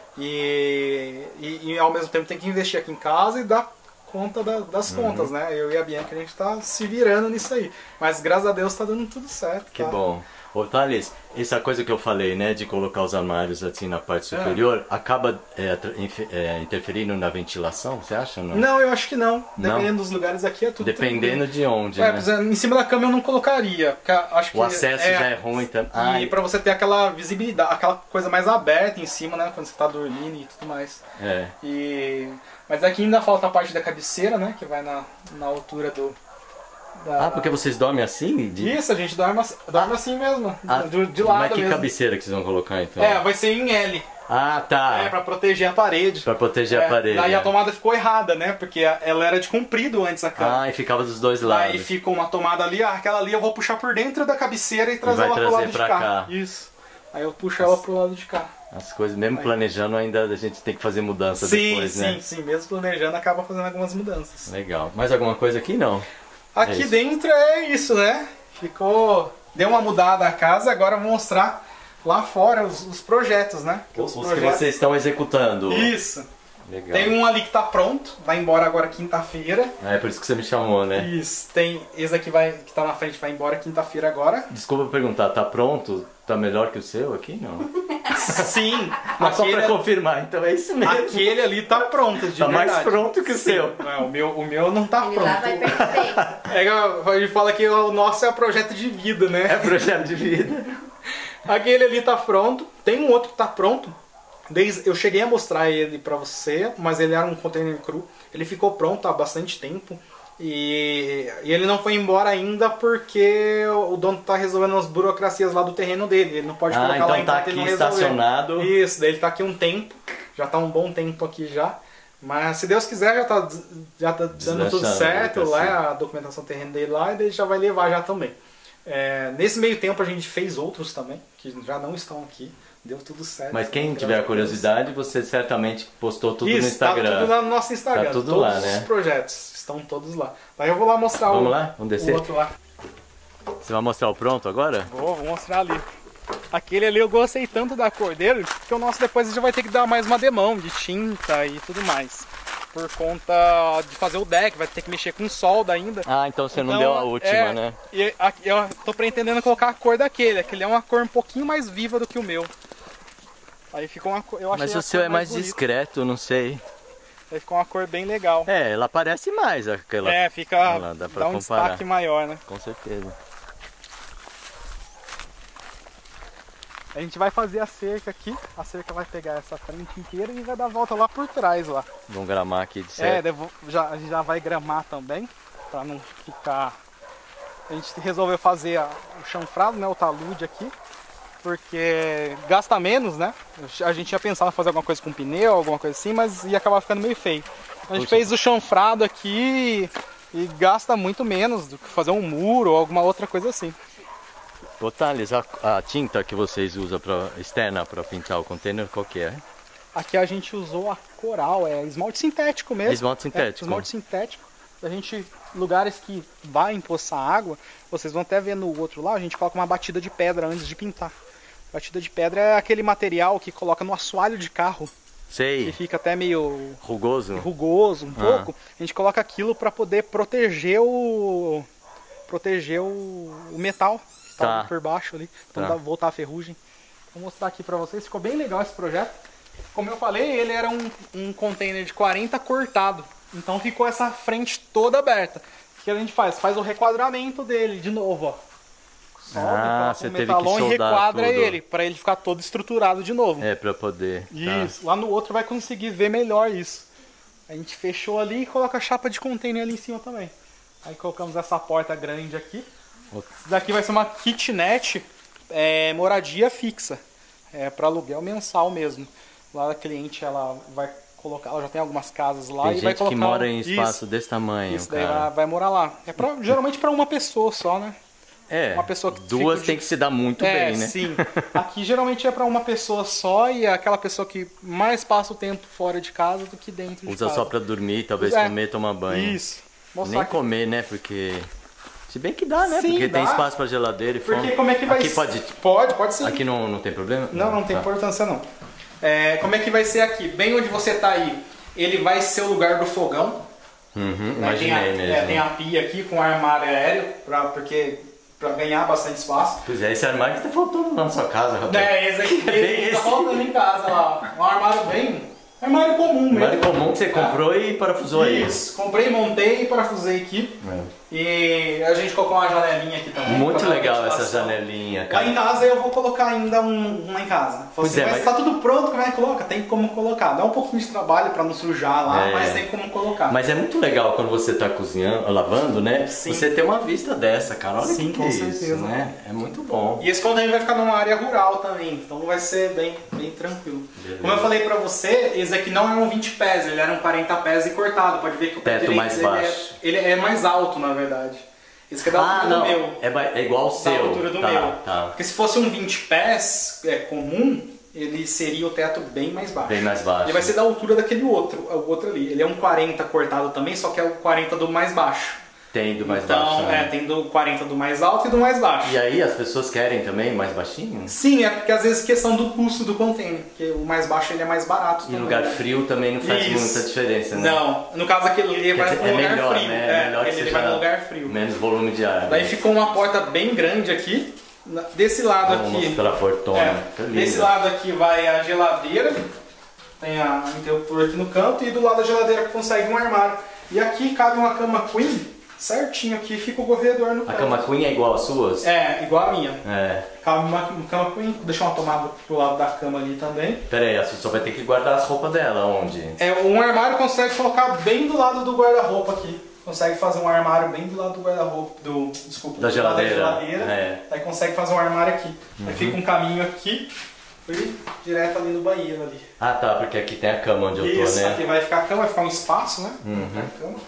E, e, e, ao mesmo tempo tem que investir aqui em casa e dar conta da- das Uhum. contas, né? Eu e a Bianca a gente tá se virando nisso aí. Mas graças a Deus tá dando tudo certo. Que tá? bom. Ô Thales, essa coisa que eu falei, né, de colocar os armários assim na parte superior, acaba é, tra- infe- é, interferindo na ventilação, você acha ou não? Não, eu acho que não. Não? Dependendo dos lugares aqui é tudo Dependendo de onde, tranquilo. É, né? por exemplo, em cima da cama eu não colocaria. Porque acho que O acesso já é ruim também. Ah, E pra você ter aquela visibilidade, aquela coisa mais aberta em cima, né? Quando você tá dormindo e tudo mais. é. E... Mas aqui ainda falta a parte da cabeceira, né? Que vai na, na altura do... da- Ah, porque vocês dormem assim? De... Isso, a gente dorme, assim- dorme assim mesmo. Ah, de, de lado mas que mesmo. cabeceira que vocês vão colocar então? É, vai ser em L. Ah, tá. É, pra proteger a parede. Pra proteger É, a parede. Daí a é. tomada ficou errada, né? Porque a- ela era de comprido antes a cama. Ah, e ficava dos dois Aí lados. ficou uma tomada ali, ah, aquela ali eu vou puxar por dentro da cabeceira e trazer vai ela pro trazer lado de pra cá. cá. Isso. Aí eu puxo ela pro lado de cá. As coisas, mesmo Aí. planejando, ainda a gente tem que fazer mudança Sim, depois, sim, né? sim. Mesmo planejando, acaba fazendo algumas mudanças. Legal. Mais alguma coisa aqui? Não. Aqui isso. dentro é isso, né? Ficou... Deu uma mudada a casa, agora eu vou mostrar lá fora os, os projetos, né? Os, os projetos... que vocês estão executando. Isso. Legal. Tem um ali que tá pronto, vai embora agora quinta-feira. Ah, é por isso que você me chamou, né? Isso. Tem esse aqui vai, que tá na frente vai embora quinta-feira agora. Desculpa perguntar, tá pronto? Tá melhor que o seu aqui? Não. Sim. Mas só aquele, pra confirmar, então é isso mesmo. aquele ali tá pronto, de Tá verdade. mais pronto que o Sim. seu. Não, o meu, o meu não tá Ele pronto. lá vai perder. É, a gente fala que o nosso é projeto de vida, né? É projeto de vida. Aquele ali tá pronto. Tem um outro que tá pronto. Desde, eu cheguei a mostrar ele pra você, mas ele era um container cru. Ele ficou pronto há bastante tempo. E, e ele não foi embora ainda porque o dono tá resolvendo as burocracias lá do terreno dele. Ele não pode Ah, colocar então lá tá enquanto aqui ele não resolver. estacionado. Isso, daí ele tá aqui um tempo. Já tá um bom tempo aqui já. Mas se Deus quiser já tá, já tá dando tudo Deslanchando, certo tá certo. lá, a documentação do terreno dele lá, e daí já vai levar já também. É, nesse meio tempo a gente fez outros também, que já não estão aqui. Deu tudo certo. Mas quem Graças tiver a Deus. curiosidade, você certamente postou tudo Isso, no Instagram. tá tudo lá no nosso Instagram. Tá tudo todos lá, né? os projetos estão todos lá. Daí eu vou lá mostrar Vamos o, lá? Vamos descer? o outro lá. Você vai mostrar o pronto agora? Vou, vou mostrar ali. Aquele ali eu gostei tanto da cor dele, que o nosso depois a gente vai ter que dar mais uma demão de tinta e tudo mais. Por conta de fazer o deck, vai ter que mexer com solda ainda. Ah, então você não Então, deu a última, é, né? E a- eu tô pretendendo colocar a cor daquele. Aquele é uma cor um pouquinho mais viva do que o meu. Aí ficou uma cor, eu achei Mas a o seu cor é mais bonita. discreto, não sei. Aí ficou uma cor bem legal. É, ela parece mais aquela. É, fica, Olha lá, dá dá, pra um comparar. destaque maior, né? Com certeza. A gente vai fazer a cerca aqui, a cerca vai pegar essa frente inteira e vai dar a volta lá por trás lá. Vamos gramar aqui de É, certo. devo- já, a gente já vai gramar também, pra não ficar... A gente resolveu fazer a- o chanfrado, né, o talude aqui, porque gasta menos, né? A gente tinha pensado em fazer alguma coisa com pneu, alguma coisa assim, mas ia acabar ficando meio feio. A gente Puxa. fez o chanfrado aqui e gasta muito menos do que fazer um muro ou alguma outra coisa assim. Ô Thales, a, a tinta que vocês usam pra, externa para pintar o container, qual que é? Aqui a gente usou a coral, é esmalte sintético mesmo. É esmalte sintético. É, esmalte sintético. A gente, lugares que vai empoçar água, vocês vão até ver no outro lá, a gente coloca uma batida de pedra antes de pintar. Batida de pedra é aquele material que coloca no assoalho de carro, que Sei, fica até meio rugoso. rugoso um Ah. pouco. A gente coloca aquilo para poder proteger o proteger o, o metal que tá, Tá. ali por baixo ali, para Tá. voltar a ferrugem. Vou mostrar aqui para vocês, ficou bem legal esse projeto. Como eu falei, ele era um, um container de quarenta cortado, então ficou essa frente toda aberta. O que a gente faz? Faz o requadramento dele de novo, ó. Sobe, Ah, coloca você um teve metalon que e soldar requadra tudo. ele, para ele ficar todo estruturado de novo. É, pra poder. tá. Isso, lá no outro vai conseguir ver melhor isso. A gente fechou ali e coloca a chapa de container ali em cima também. Aí colocamos essa porta grande aqui. Isso daqui vai ser uma kitnet, é, moradia fixa. É para aluguel mensal mesmo. Lá a cliente ela vai colocar, ela já tem algumas casas lá Tem e gente vai colocar que mora um- em espaço isso, desse tamanho, isso daí cara. vai, vai morar lá. É pra, geralmente para uma pessoa só, né? É, uma pessoa que duas fica- tem que se dar muito é, bem, né? sim. Aqui geralmente é para uma pessoa só e é aquela pessoa que mais passa o tempo fora de casa do que dentro de Usa casa. só pra dormir, talvez É. comer, tomar banho. Isso. Mostrar Nem aqui. comer, né? Porque... Se bem que dá, né? Sim, Porque tem dá. espaço pra geladeira e Porque fome. como é que vai Aqui ser? pode... Pode, pode sim. Aqui não, não tem problema? Não, não tem Tá. importância não. É, como é que vai ser aqui? Bem onde você tá aí, ele vai ser o lugar do fogão. Uhum, Né? Tem, a, imaginei mesmo. é, tem a pia aqui com armário aéreo, pra, porque, pra ganhar bastante espaço. Pois é, esse armário que tá faltando lá na sua casa, rapaz. É, esse aqui É bem esse tá esse. faltando em casa lá. Um armário bem... Armário comum mesmo. Armário comum que você comprou e parafusou aí. Isso, comprei, montei e parafusei aqui. É. E a gente colocou uma janelinha aqui também. Muito pra dar legal essa ventilação. janelinha, Lá em cara. casa eu vou colocar ainda um, uma em casa. Falei Pois assim, é, mas, mas- tá tudo pronto, como é que coloca? Tem como colocar. Dá um pouquinho de trabalho pra não sujar lá, É. mas tem como colocar. Mas é muito legal quando você tá cozinhando, lavando, né? Sim. Você ter uma vista dessa, cara. Olha Sim, que com que é isso, certeza. né? É muito bom. E esse container vai ficar numa área rural também, então vai ser bem, bem tranquilo. Beleza. Como eu falei pra você, esse aqui não é um vinte pés, ele era um quarenta pés e cortado. Pé Pode ver que o pé Teto direito mais ele é- baixo. Ele é mais alto, na verdade. Esse aqui é da ah, altura não. do meu. É, ba- é igual o seu. Da altura do tá, meu. Tá. Porque se fosse um vinte pés é, comum, ele seria o teto bem mais baixo. Bem mais baixo. Ele vai ser da altura daquele outro, o outro ali. Ele é um quarenta cortado também, só que é o quarenta do mais baixo. Tem do mais então, baixo. Então, né? é, tem do quarenta do mais alto e do mais baixo. E aí as pessoas querem também mais baixinho? Sim, é porque às vezes questão do custo do container, porque o mais baixo ele é mais barato. E também, lugar né? frio também não faz Isso. muita diferença, né? Não, no caso aquele ele vai dizer, para um é lugar melhor, frio. né? É, É melhor que ele seja vai no lugar frio. Menos volume de ar. Daí né? ficou uma porta bem grande aqui. Na- Desse lado Vamos aqui. mostrar a portona. É, Que linda. desse lado aqui vai a geladeira. Tem a interruptor aqui no canto e do lado da geladeira consegue um armário. E aqui cabe uma cama queen. Certinho aqui, fica o corredor no A canto. cama queen é igual às suas? É, igual a minha. É. Cabe uma, uma cama queen, vou deixar uma tomada pro lado da cama ali também. Pera aí, a sua só vai ter que guardar as roupas dela, onde? É, um armário consegue colocar bem do lado do guarda-roupa aqui. Consegue fazer um armário bem do lado do guarda-roupa, do, desculpa, Da do geladeira. lado da geladeira. É. Aí consegue fazer um armário aqui. Uhum. Aí fica um caminho aqui e direto ali no banheiro ali. Ah tá, porque aqui tem a cama onde eu tô, Isso, né? aqui vai ficar a cama, vai ficar um espaço, né? Uhum. Vai ficar a cama.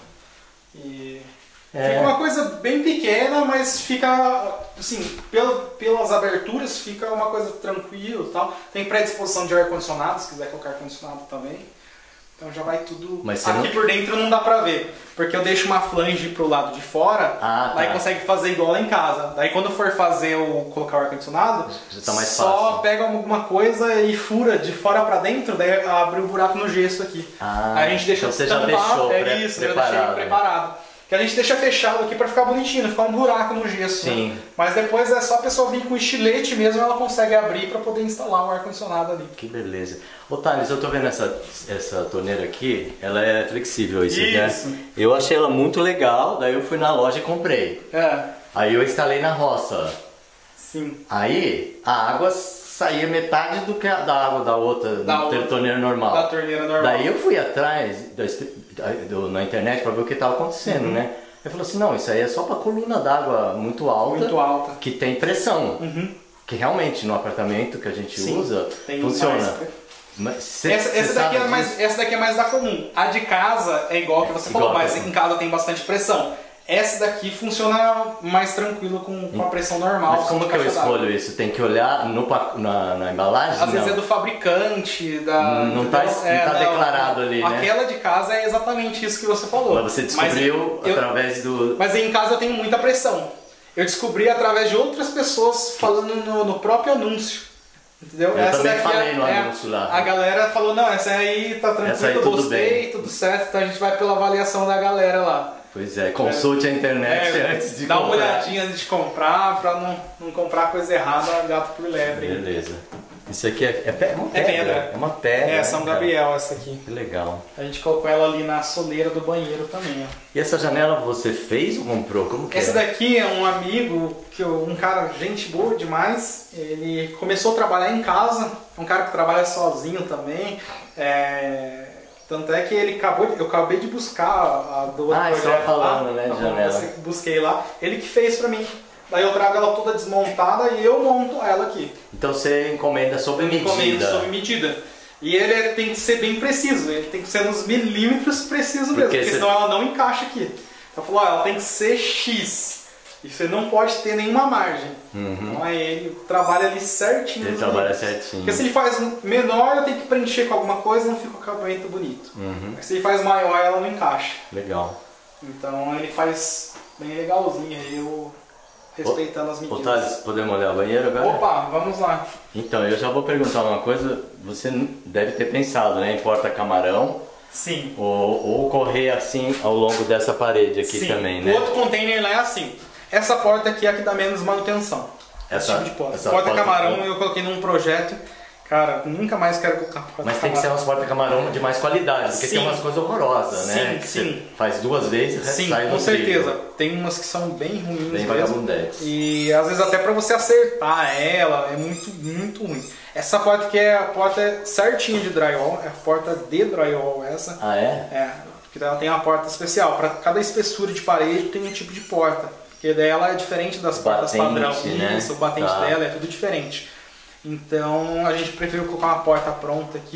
E É. fica uma coisa bem pequena, mas fica, assim, pel, pelas aberturas fica uma coisa tranquila e tal. Tem predisposição de ar-condicionado, se quiser colocar ar-condicionado também. Então já vai tudo... Mas você aqui não- por dentro não dá pra ver, porque eu deixo uma flange pro lado de fora, Ah, tá. daí consegue fazer igual lá em casa. Daí quando for fazer o colocar o ar-condicionado, Já tá mais só fácil. pega alguma coisa e fura de fora pra dentro, daí abre um buraco no gesso aqui. Ah, Aí a gente deixa então você já tampado, deixou é pré- isso, já preparado, deixei né? preparado. Que a gente deixa fechado aqui pra ficar bonitinho, ficar um buraco no gesso. Sim. Né? Mas depois é só a pessoa vir com estilete mesmo, ela consegue abrir pra poder instalar o ar-condicionado ali. Que beleza. Ô Thales, eu tô vendo essa, essa torneira aqui, ela é flexível, isso, Isso. né? Eu achei ela muito legal, daí eu fui na loja e comprei. É, Aí eu instalei na roça. sim. Aí a água saía metade do que a, da água da outra, Da da outra. torneira normal. Da torneira normal. Daí eu fui atrás do, do, na internet para ver o que estava acontecendo, Uhum. né? Ele falou assim, não, isso aí é só para coluna d'água muito alta, Muito alta. que tem pressão. Uhum. Que realmente no apartamento que a gente Sim, usa, tem funciona. mais- Mas cê- Essa, cê essa, daqui sabe é mais, disso? essa daqui é mais da comum. A de casa é igual que você Igual falou, a mas comum. em casa tem bastante pressão. Essa daqui funciona mais tranquilo com, com a pressão normal. Mas como com que eu caixa d'água. escolho isso? Tem que olhar no, pa- na, na embalagem? Às vezes Não. é do fabricante, da. Não tá- entendeu? não tá declarado ali, né? Aquela de casa é exatamente isso que você falou. Mas você descobriu Mas eu- através do... Mas em casa eu tenho muita pressão. Eu descobri através de outras pessoas falando no, no próprio anúncio. Entendeu? Eu também daqui falei é- no é- anúncio lá. A galera falou, não, essa aí tá tranquilo, Essa aí tudo gostei, bem. tudo certo, então a gente vai pela avaliação da galera lá. Pois é, consulte a internet É, antes de dá uma comprar. olhadinha antes de comprar, pra não, não comprar coisa errada, gato por lebre. Beleza. Isso aqui é, é, pe- é uma É pedra. pedra. É uma pedra. É, São né, cara? Gabriel essa aqui. Que legal. A gente colocou ela ali na soleira do banheiro também, ó. E essa janela você fez ou comprou? Como que Esse é? daqui é um amigo, que eu- um cara, gente boa demais. Ele começou a trabalhar em casa, é um cara que trabalha sozinho também. É, tanto é que ele acabou, de- eu acabei de buscar a do outro Ah, você projeto tava lá. falando, né, de Eu janela. Busquei lá, ele que fez pra mim. Daí eu trago ela toda desmontada e eu monto ela aqui. Então você encomenda sob medida. Encomendo sob medida. E ele é- tem que ser bem preciso, ele tem que ser nos milímetros preciso mesmo, Porque porque você- senão ela não encaixa aqui. Então falou, ó, ela tem que ser X. E você não pode ter nenhuma margem. Uhum. Então aí ele trabalha ali certinho. Ele nos trabalha limites. certinho. Porque se ele faz um menor, eu tenho que preencher com alguma coisa e não fica o acabamento bonito. Uhum. Mas se ele faz maior, ela não encaixa. Legal. Então ele faz bem legalzinho aí, eu respeitando as Ô medidas. Thales, podemos olhar o banheiro agora? Opa, vamos lá. Então, eu já vou perguntar uma coisa. Você deve ter pensado, né? Em porta-camarão Sim. ou, ou correr assim ao longo dessa parede aqui Sim. também, O né? outro container lá é assim. Essa porta aqui é a que dá menos manutenção. Essa- Esse tipo de porta. essa Porta porta camarão aqui. eu coloquei num projeto. Cara, nunca mais quero colocar porta Mas tem que ser camarão. umas porta-camarão de mais qualidade, porque Sim. tem umas coisas horrorosas, né? Sim, Que sim. Você faz duas vezes e Sim, sai com no certeza. trilho. Tem umas que são bem ruins Bem mesmo. vagabundex. E às vezes até pra você acertar ela é muito, muito ruim. Essa porta aqui é a porta certinha de drywall, é a porta de drywall essa. Ah, é? É, porque ela tem uma porta especial. Para cada espessura de parede tem um tipo de porta. Porque dela é diferente das portas Batente, padrão. né? Isso, o batente Tá. dela é tudo diferente. Então a gente preferiu colocar uma porta pronta aqui.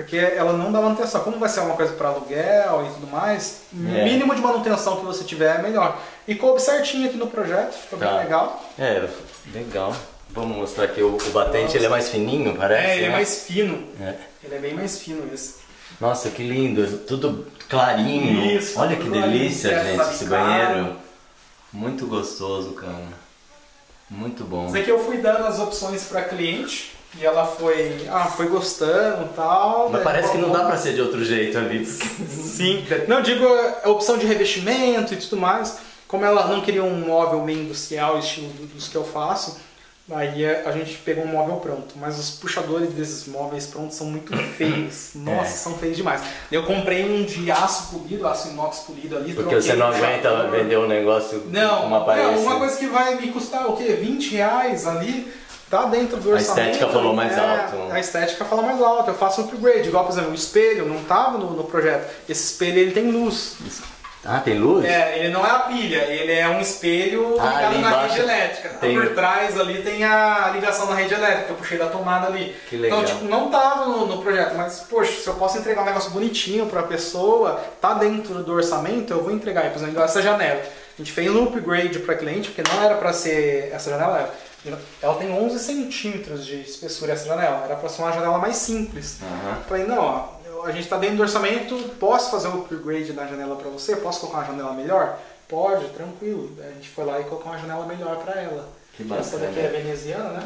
porque ela não dá manutenção. Como vai ser uma coisa para aluguel e tudo mais, é. mínimo de manutenção que você tiver é melhor. E coube certinho aqui no projeto, ficou tá. bem legal. É, legal. Vamos mostrar aqui o, o batente, Nossa. ele é mais fininho, parece? É, ele né? é mais fino. É. Ele é bem mais fino esse. Nossa, que lindo, tudo clarinho. Isso, Olha que delícia, clarinho. gente, esse banheiro. Muito gostoso, cara. Muito bom. Isso aqui eu fui dando as opções para cliente e ela foi, ah, foi gostando e tal. Mas parece que não dá para ser de outro jeito ali. Sim. Não, digo a opção de revestimento e tudo mais. Como ela não queria um móvel meio industrial, estilo dos que eu faço, aí a gente pegou um móvel pronto. Mas os puxadores desses móveis prontos são muito feios. Nossa, é. são feios demais. Eu comprei um de aço polido, aço inox polido ali. Porque você não aguenta vender um negócio não, com uma aparência. Não, uma coisa que vai me custar o quê? vinte reais ali, tá dentro do orçamento. A estética falou mais é, alto. A estética fala mais alto. Eu faço um upgrade. Igual, por exemplo, o espelho não tava no, no projeto. Esse espelho ele tem luz. Ah, tem luz? É, ele não é a pilha, ele é um espelho ah, ligado na embaixo rede elétrica. tem... Por trás ali tem a ligação na rede elétrica, eu puxei da tomada ali. Que legal. Então, tipo, não tava no, no projeto, mas, poxa, se eu posso entregar um negócio bonitinho pra pessoa, tá dentro do orçamento, eu vou entregar. Por exemplo, essa janela. A gente fez um upgrade pra cliente, porque não era pra ser essa janela. Ela tem onze centímetros de espessura, essa janela. Era pra ser uma janela mais simples. Uhum. Falei, não, ó. A gente está dentro do orçamento, posso fazer o upgrade da janela para você? Posso colocar uma janela melhor? Pode, tranquilo. A gente foi lá e colocou uma janela melhor para ela. Que bacana. Essa daqui é veneziana, né?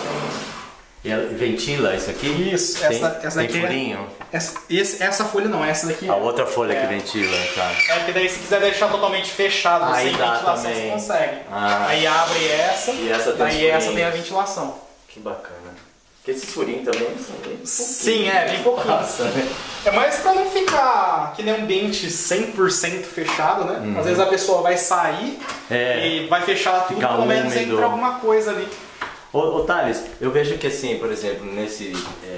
E ela ventila isso aqui? Isso, tem, essa, essa tem daqui furinho? É, essa, esse, essa folha não, essa daqui. A outra folha é, que ventila, tá? É, porque daí se quiser deixar totalmente fechado, ah, sem ventilação, também. você consegue. Ah. Aí abre essa, e essa tem daí essa tem a ventilação. Que bacana. Porque esses furinhos também são bem Sim, é, bem pouquinho. Né? É mais pra não ficar que nem um ambiente cem por cento fechado, né? Uhum. Às vezes a pessoa vai sair é, e vai fechar tudo, pelo menos úmido. entra alguma coisa ali. Ô, ô Thales, eu vejo que assim, por exemplo, nesse...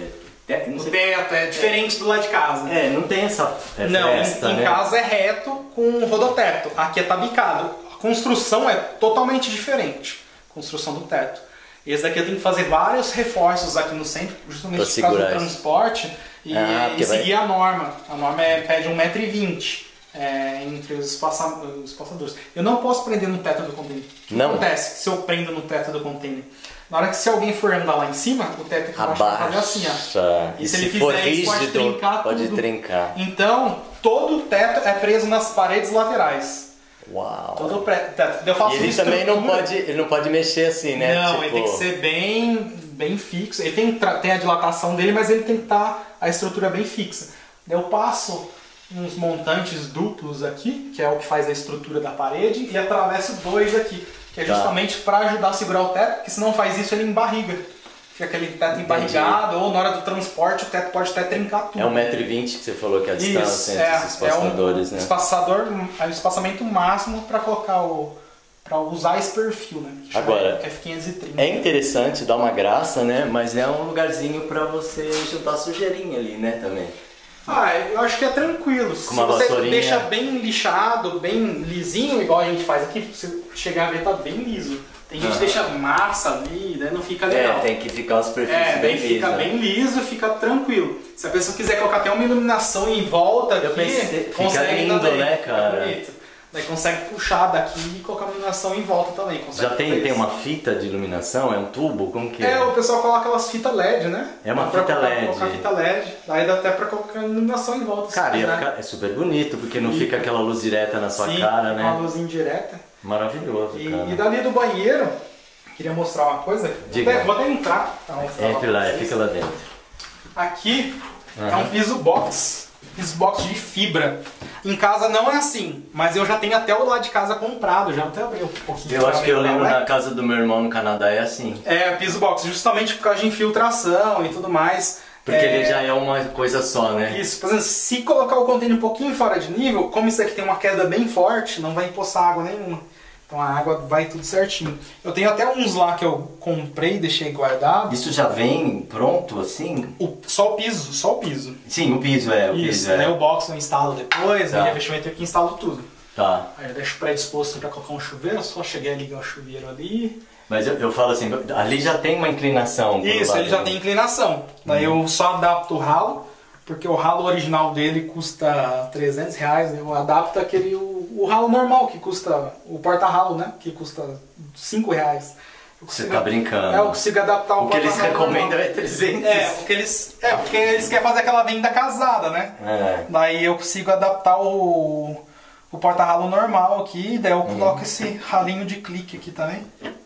É, o teto é diferente é, do lado de casa. É, não tem essa é Não, festa, em, né? em casa é reto com rodoteto. Aqui é tabicado. A construção é totalmente diferente. Construção do teto. Esse daqui eu tenho que fazer vários reforços aqui no centro, justamente por causa do transporte e, ah, e seguir vai... a norma. A norma é, pede um metro e vinte é, entre os, espaça, os espaçadores. Eu não posso prender no teto do container. O que não. acontece se eu prendo no teto do container? Na hora que se alguém for andar lá em cima, o teto aqui embaixo vai fazer assim, ó. E, e se, se ele fizer rígido, isso, pode trincar pode tudo. Trincar. Então, todo o teto é preso nas paredes laterais. Uau! Todo pré... Eu faço e ele também não pode, ele não pode mexer assim, né? Não, tipo... ele tem que ser bem, bem fixo. Ele tem, tem a dilatação dele, mas ele tem que estar a estrutura bem fixa. Eu passo uns montantes duplos aqui, que é o que faz a estrutura da parede, e atravesso dois aqui, que é justamente tá. para ajudar a segurar o teto, porque se não faz isso ele embarriga. Fica aquele teto embarrigado, ou na hora do transporte o teto pode até trincar tudo. É um metro e vinte que você falou que é a distância isso, entre é, esses espaçadores, é um né? Espaçador, é o espaçamento máximo para colocar o... para usar esse perfil, né? Que Agora, F quinhentos e trinta. É interessante, dá uma graça, né? Mas é um lugarzinho para você juntar sujeirinha ali, né? Também. Ah, eu acho que é tranquilo. Se uma você vassourinha. deixa bem lixado, bem lisinho, igual a gente faz aqui, você chegar a ver tá bem liso. Tem gente que deixa massa ali, daí não fica legal. É, tem que ficar os perfis é, bem lisos. Fica né? bem liso, fica tranquilo. Se a pessoa quiser colocar até uma iluminação em volta aqui, eu pensei, consegue fica lindo, também, né, cara? Bonito. Daí consegue puxar daqui e colocar uma iluminação em volta também. Já tem, tem uma fita de iluminação? É um tubo? Como que é? É, o pessoal coloca aquelas fitas L E D, né? É uma dá fita pra L E D. colocar fita L E D, daí dá até pra colocar iluminação em volta. Cara, assim, ia né? ficar, é super bonito, porque não e... fica aquela luz direta na sua Sim, cara, né? uma luz indireta. Maravilhoso, e, cara. E dali do banheiro, queria mostrar uma coisa. Diga. Vou até, vou até entrar. Tá, Entre lá, lá fica lá dentro. Aqui uhum. é um piso box. Piso box de fibra. Em casa não é assim, mas eu já tenho até o lado de casa comprado, já até abri um pouquinho. Eu acho que eu lembro na casa do meu irmão no Canadá é assim. É, piso box, justamente por causa de infiltração e tudo mais. Porque é... ele já é uma coisa só, né? Isso, por exemplo, se colocar o container um pouquinho fora de nível, como isso aqui tem uma queda bem forte, não vai empoçar água nenhuma. Então a água vai tudo certinho. Eu tenho até uns lá que eu comprei e deixei guardado. Isso já vem pronto assim? O, só o piso, só o piso. Sim, o piso é. O Isso, piso é. Né, o box eu instalo depois, tá. aí o revestimento eu que instalo tudo. Tá. Aí eu deixo predisposto para colocar um chuveiro, só cheguei a ligar o chuveiro ali. Mas eu, eu falo assim, ali já tem uma inclinação. Isso, ele já tem inclinação. Daí hum. eu só adapto o ralo porque o ralo original dele custa trezentos reais, eu adapto aquele, o, o ralo normal, que custa, o porta-ralo, né, que custa cinco reais. Você tá brincando. É, eu consigo adaptar o O que eles recomendam normal. é trezentos. É, o que eles, é, porque eles querem fazer aquela venda casada, né? É. Daí eu consigo adaptar o, o porta-ralo normal aqui, daí eu coloco hum. esse ralinho de clique aqui também.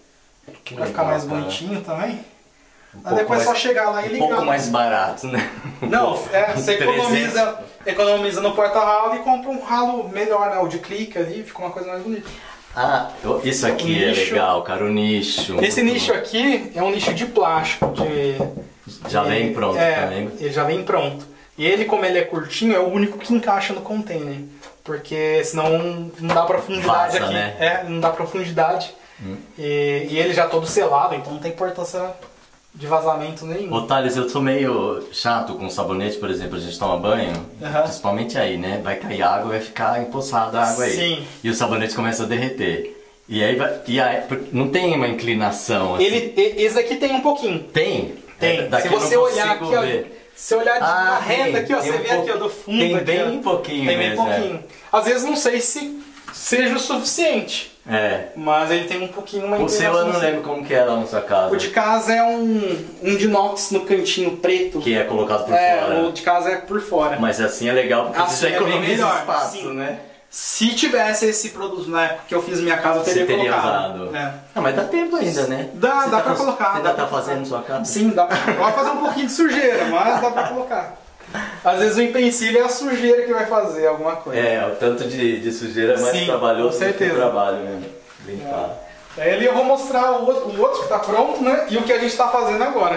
Que vai legal, ficar mais cara. bonitinho também. Um Aí depois é mais, só chegar lá e ligar. Um pouco mais barato, né? Não, é, você economiza, economiza no porta-ralo e compra um ralo melhor, né? O de clique ali, fica uma coisa mais bonita. Ah, isso aqui é legal, cara, o nicho. Esse nicho aqui é um nicho de plástico, de... Já de, vem pronto é, também. Ele já vem pronto. E ele, como ele é curtinho, é o único que encaixa no container. Porque senão não dá profundidade Vaza, aqui. né? É, não dá profundidade. Hum. E, e ele já todo selado, então não tem importância de vazamento nenhum. Ô Thales, eu sou meio chato com sabonete, por exemplo, a gente toma banho, uhum. principalmente aí, né? Vai cair água, vai ficar empoçada a água aí. Sim. E o sabonete começa a derreter. E aí, vai, e aí não tem uma inclinação assim. Ele, esse aqui tem um pouquinho. Tem? Tem. É, daqui se você olhar aqui, ver. ó, se olhar de ah, renda aqui, ó, você um vê pouco, aqui, ó, do fundo. Tem aqui, bem ó, pouquinho Tem bem mesmo, pouquinho. É. Às vezes não sei se seja o suficiente. É. Mas ele tem um pouquinho mais. O seu eu não lembro como que é lá na sua casa. O de casa é um, um de inox no cantinho preto. Que é colocado por é, fora. O de casa é por fora. Mas assim é legal porque assim você já economiza é melhor, espaço, sim. né? Se tivesse esse produto na época que eu fiz minha casa, eu teria, você teria colocado. usado. É. Ah, mas dá tempo ainda, né? Dá, você dá tá pra faz... colocar. Você ainda tá fazendo na sua casa? Sim, dá pra... vai fazer um pouquinho de sujeira, mas dá pra colocar. Às vezes o empecilho é a sujeira que vai fazer alguma coisa. É, o tanto de, de sujeira é mais Sim, trabalhoso com certeza. do que o trabalho mesmo. Limpar. É. Aí ali eu vou mostrar o outro, o outro que tá pronto, né? E o que a gente tá fazendo agora.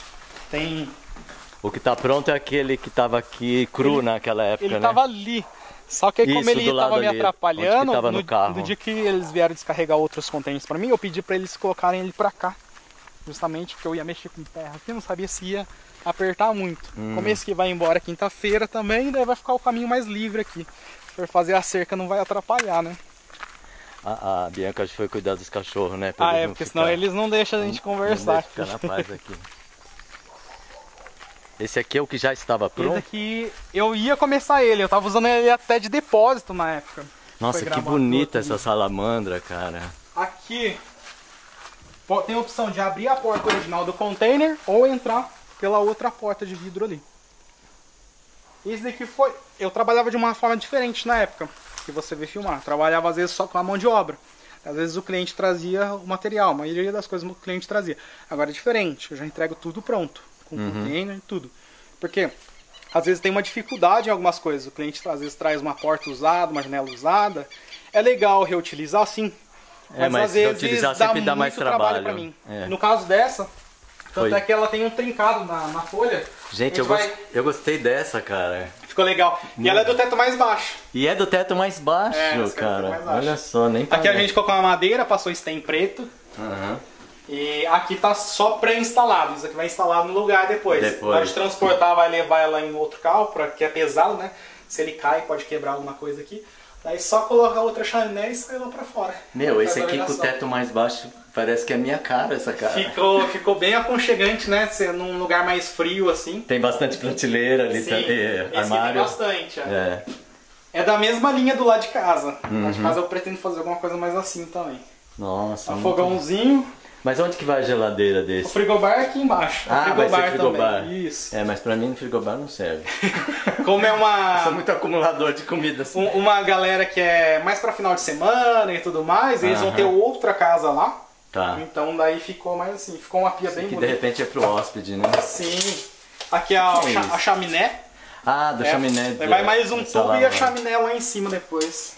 Tem... O que tá pronto é aquele que tava aqui cru ele, naquela época, ele né? Ele tava ali. Só que aí, como Isso, ele tava me ali, atrapalhando, tava no, no, carro. no dia que eles vieram descarregar outros contêineres pra mim, eu pedi pra eles colocarem ele pra cá. Justamente porque eu ia mexer com terra aqui, não sabia se ia apertar muito. Hum. Como esse que vai embora quinta-feira também, daí vai ficar o caminho mais livre aqui. Se for fazer a cerca não vai atrapalhar, né? A, a Bianca foi cuidar dos cachorros, né? Pra ah, é, porque ficar... senão eles não deixam a gente não, conversar. Não ficar na paz aqui. Esse aqui é o que já estava pronto? Esse aqui, eu ia começar ele, eu tava usando ele até de depósito na época. Nossa, que bonita essa salamandra, cara. Aqui tem a opção de abrir a porta original do container ou entrar pela outra porta de vidro ali. Esse daqui foi... Eu trabalhava de uma forma diferente na época que você vê filmar. Eu trabalhava às vezes só com a mão de obra. Às vezes o cliente trazia o material, a maioria das coisas o cliente trazia. Agora é diferente, eu já entrego tudo pronto. Com uhum. container e tudo. Porque às vezes tem uma dificuldade em algumas coisas. O cliente às vezes traz uma porta usada, uma janela usada. É legal reutilizar sim. É, mas, mas às vezes dá sempre dá mais trabalho, trabalho pra mim. É. No caso dessa, tanto Foi. é que ela tem um trincado na, na folha. Gente, eu, vai... gost... eu gostei dessa, cara. Ficou legal. E ela é do teto mais baixo. E é do teto mais baixo, é, cara. Mais baixo. Olha só, nem Aqui a gente colocou uma madeira, passou stem preto. Uhum. E aqui tá só pré-instalado. Isso aqui vai instalar no lugar depois. depois. Na hora de transportar, vai levar ela em outro carro, porque é pesado, né? Se ele cai, pode quebrar alguma coisa aqui. Daí só colocar outra chaminé e sair lá pra fora. Meu, esse aqui com o teto mais baixo parece que é a minha cara, essa cara. Ficou, ficou bem aconchegante, né? Ser num lugar mais frio assim. Tem bastante prateleira ali, Sim, é, esse armário. Aqui tem bastante, ó. É. É da mesma linha do lado de casa. Uhum. Lá de casa eu pretendo fazer alguma coisa mais assim também. Nossa. Um fogãozinho. Mas onde que vai a geladeira desse? O frigobar é aqui embaixo. Ah, o frigobar vai ser frigobar. Também. Isso. É, mas pra mim o frigobar não serve. Como é uma... Eu sou muito acumulador de comida assim. Um, uma galera que é mais pra final de semana e tudo mais, eles Aham. vão ter outra casa lá. Tá. Então daí ficou mais assim, ficou uma pia Isso bem aqui bonita. de repente é pro hóspede, né? Sim. Aqui é a, Que é a chaminé. Ah, do é. chaminé. Daí vai mais um tubo e a lá. chaminé lá em cima depois.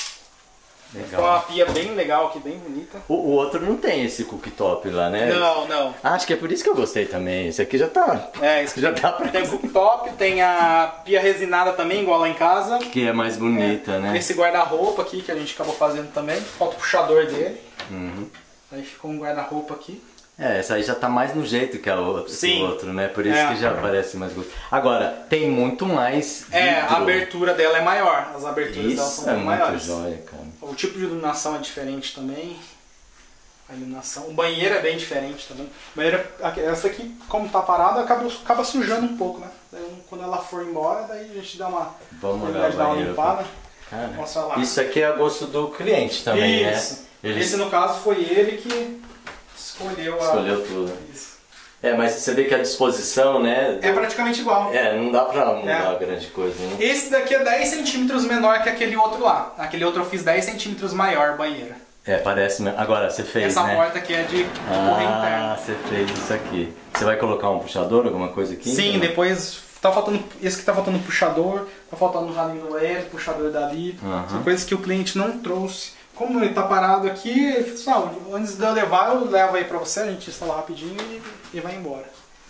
Legal. Ficou uma pia bem legal aqui, bem bonita. O, o outro não tem esse cooktop lá, né? Não, não. Ah, acho que é por isso que eu gostei também. Esse aqui já tá. É, esse já tá pra... Tem o cooktop, tem a pia resinada também, igual lá em casa. Que é mais bonita, é. né? Esse guarda-roupa aqui que a gente acabou fazendo também. Falta o puxador dele. Uhum. Aí ficou um guarda-roupa aqui. É, essa aí já tá mais no jeito que a outra, Sim. que o outro, né? Por isso É. que já parece mais gostoso. Agora, tem muito mais vidro. É, a abertura dela é maior. As aberturas dela Isso são é bem muito maiores. jóia, cara. O tipo de iluminação é diferente também. a iluminação. O banheiro é bem diferente também. O banheiro, essa aqui, como tá parada, acaba, acaba sujando um pouco, né? Daí, quando ela for embora, daí a gente dá uma, Vamos dar uma limpada. Cara, isso aqui é a gosto do cliente também, isso. né? Ele... Esse, no caso, foi ele que escolheu a... Escolheu tudo. Isso. É, mas você vê que a disposição, né? É praticamente igual. É, não dá pra mudar é. grande coisa, né? Esse daqui é dez centímetros menor que aquele outro lá. Aquele outro eu fiz dez centímetros maior, banheira. É, parece mesmo. Agora, você fez, Essa né? porta aqui é de ah, correr interna. Ah, você fez isso aqui. Você vai colocar um puxador, alguma coisa aqui? Sim, então? depois tá faltando... Esse que tá faltando puxador, tá faltando um ralinho do banheiro, puxador dali. Uhum. São coisas que o cliente não trouxe. Como ele tá parado aqui, ele falou, ah, antes de eu levar, eu levo aí pra você, a gente instala rapidinho e, e vai embora.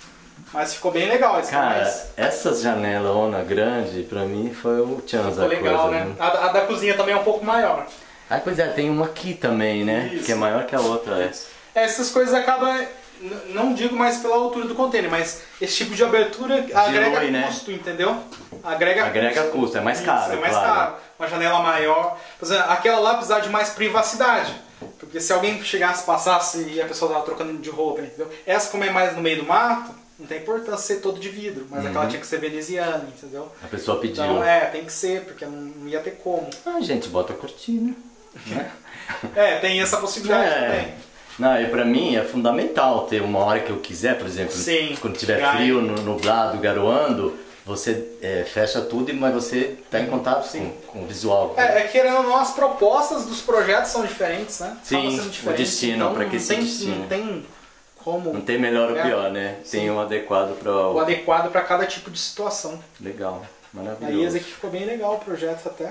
Mas ficou bem legal esse. Cara, mais... essas janelas grande, pra mim foi o chance da legal, coisa. Né? Né? A, a da cozinha também é um pouco maior. Ah, pois é, tem uma aqui também, né? Isso. Que é maior que a outra. É. Essas coisas acabam, não digo mais pela altura do container, mas esse tipo de abertura Dilui, agrega né? custo, entendeu? Agrega, agrega custo. custo, é mais caro, Isso, é mais claro. caro. Uma janela maior. Por exemplo, aquela lá precisa de mais privacidade. Porque se alguém chegasse, passasse e a pessoa estava trocando de roupa, entendeu? Essa, como é mais no meio do mato, não tem importância ser todo de vidro, mas uhum. aquela tinha que ser veneziana, entendeu? A pessoa pediu. Então, é, tem que ser, porque não ia ter como. Ah, gente, bota a cortina. Né? É, tem essa possibilidade é. também. Não, e pra mim é fundamental ter uma hora que eu quiser, por exemplo, Sim, quando tiver frio, nublado, garoando, você é, fecha tudo, mas você está em contato Sim. Com, com o visual. É, é querendo ou não, as propostas dos projetos são diferentes, né? Sim, diferente, o destino, então, para que tem, destino. Não tem como... Não tem melhor ou pior, né? Sim. Tem um adequado para o... O adequado para cada tipo de situação. Legal, maravilhoso. Aí esse aqui ficou bem legal o projeto até.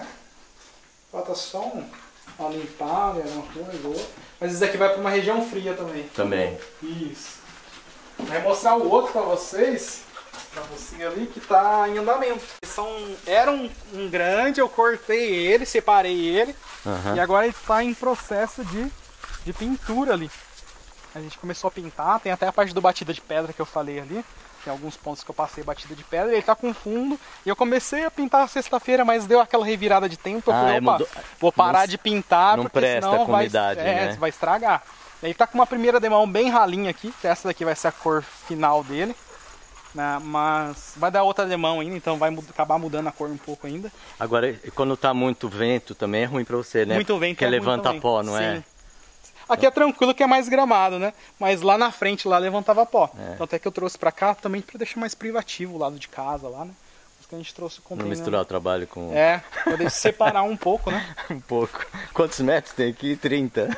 Falta só um, uma limpada, alguma coisa ou outra. Mas esse daqui vai para uma região fria também. Também. Isso. Vou mostrar o outro para vocês. Pra você ali que tá em andamento. São, era um, um grande, eu cortei ele, separei ele. Uhum. E agora ele está em processo de, de pintura ali. A gente começou a pintar, tem até a parte do batida de pedra que eu falei ali. Tem alguns pontos que eu passei batida de pedra, ele tá com fundo. E eu comecei a pintar sexta-feira, mas deu aquela revirada de tempo. Eu ah, falei, é, opa, mudou... vou parar não, de pintar, não porque presta senão a comunidade, vai, é, né? vai estragar. Ele tá com uma primeira demão bem ralinha aqui, que essa daqui vai ser a cor final dele. Né? Mas vai dar outra demão ainda, então vai mud acabar mudando a cor um pouco ainda. Agora, quando tá muito vento também é ruim pra você, né? Muito vento Porque é levanta ruim pó, não Sim. é? Aqui é tranquilo que é mais gramado, né? Mas lá na frente lá levantava pó. É. Então até que eu trouxe pra cá também pra deixar mais privativo o lado de casa lá, né? Por isso que a gente trouxe o container. Não misturar o trabalho com... É, poder separar um pouco, né? um pouco. Quantos metros tem aqui? trinta.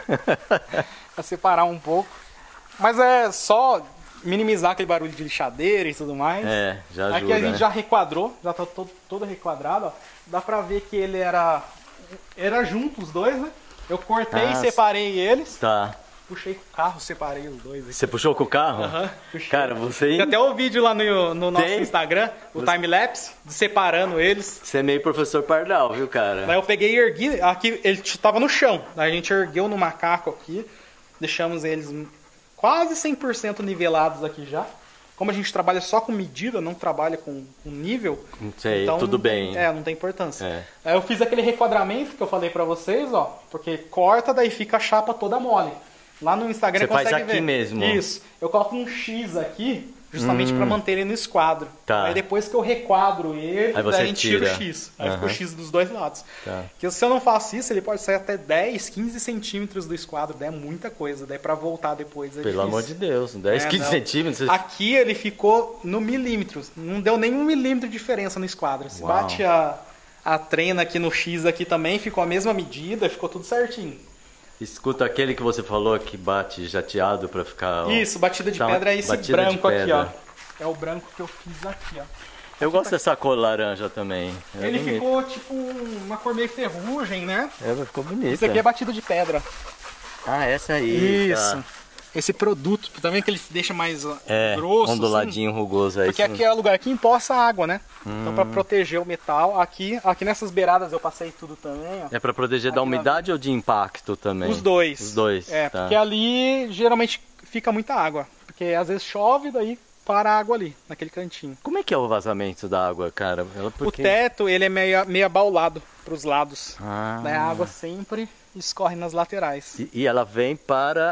Pra separar um pouco. Mas é só minimizar aquele barulho de lixadeira e tudo mais. É, já ajuda, Aqui a gente né? já requadrou, já tá todo, todo requadrado, ó. Dá pra ver que ele era... Era junto os dois, né? Eu cortei e ah, separei eles. Tá. Puxei com o carro, separei os dois aqui. Você puxou com o carro? Aham, puxei. Cara, você... Tem até o vídeo lá no, no nosso Tem? Instagram, o time-lapse, separando eles. Você é meio professor Pardal, viu, cara? Daí eu peguei e ergui, aqui ele tava no chão. Daí a gente ergueu no macaco aqui, deixamos eles quase cem por cento nivelados aqui já. Como a gente trabalha só com medida, não trabalha com, com nível, não sei, então tudo bem. É, não tem importância. É. Aí eu fiz aquele requadramento que eu falei pra vocês, ó, porque corta, daí fica a chapa toda mole. Lá no Instagram você consegue faz aqui ver. mesmo. Isso. Eu coloco um X aqui, justamente hum. para manter ele no esquadro. Tá. Aí depois que eu requadro ele, aí você daí a gente tira tira o X. Aí uhum. fica o X dos dois lados. Tá. Porque se eu não faço isso, ele pode sair até dez, quinze centímetros do esquadro. Daí é muita coisa. Daí para voltar depois é Pelo difícil. amor de Deus, dez, é, quinze não. centímetros. Aqui ele ficou no milímetro. Não deu nem um milímetro de diferença no esquadro. Se Uau. bate a, a trena aqui no X aqui também, ficou a mesma medida, ficou tudo certinho. Escuta aquele que você falou que bate jateado pra ficar... Ó, isso, batida de tá, pedra é esse branco aqui, ó. É o branco que eu fiz aqui, ó. Eu aqui gosto tá... dessa cor laranja também. É ele bonito. ficou tipo uma cor meio ferrugem, né? É, ficou bonito. Isso aqui é batida de pedra. Ah, essa aí. Isso. Tá. Esse produto, tá vendo que ele deixa mais é, grosso? onduladinho, assim? Rugoso. É porque isso. aqui é o lugar que empoça a água, né? Hum. Então pra proteger o metal, aqui, aqui nessas beiradas eu passei tudo também, ó. É pra proteger aqui da umidade na... ou de impacto também? Os dois. Os dois, É, tá. porque ali geralmente fica muita água. Porque às vezes chove, daí para a água ali, naquele cantinho. Como é que é o vazamento da água, cara? Ela, porque... O teto, ele é meio, meio abaulado pros lados. Ah. Daí a água sempre escorre nas laterais. E, e ela vem para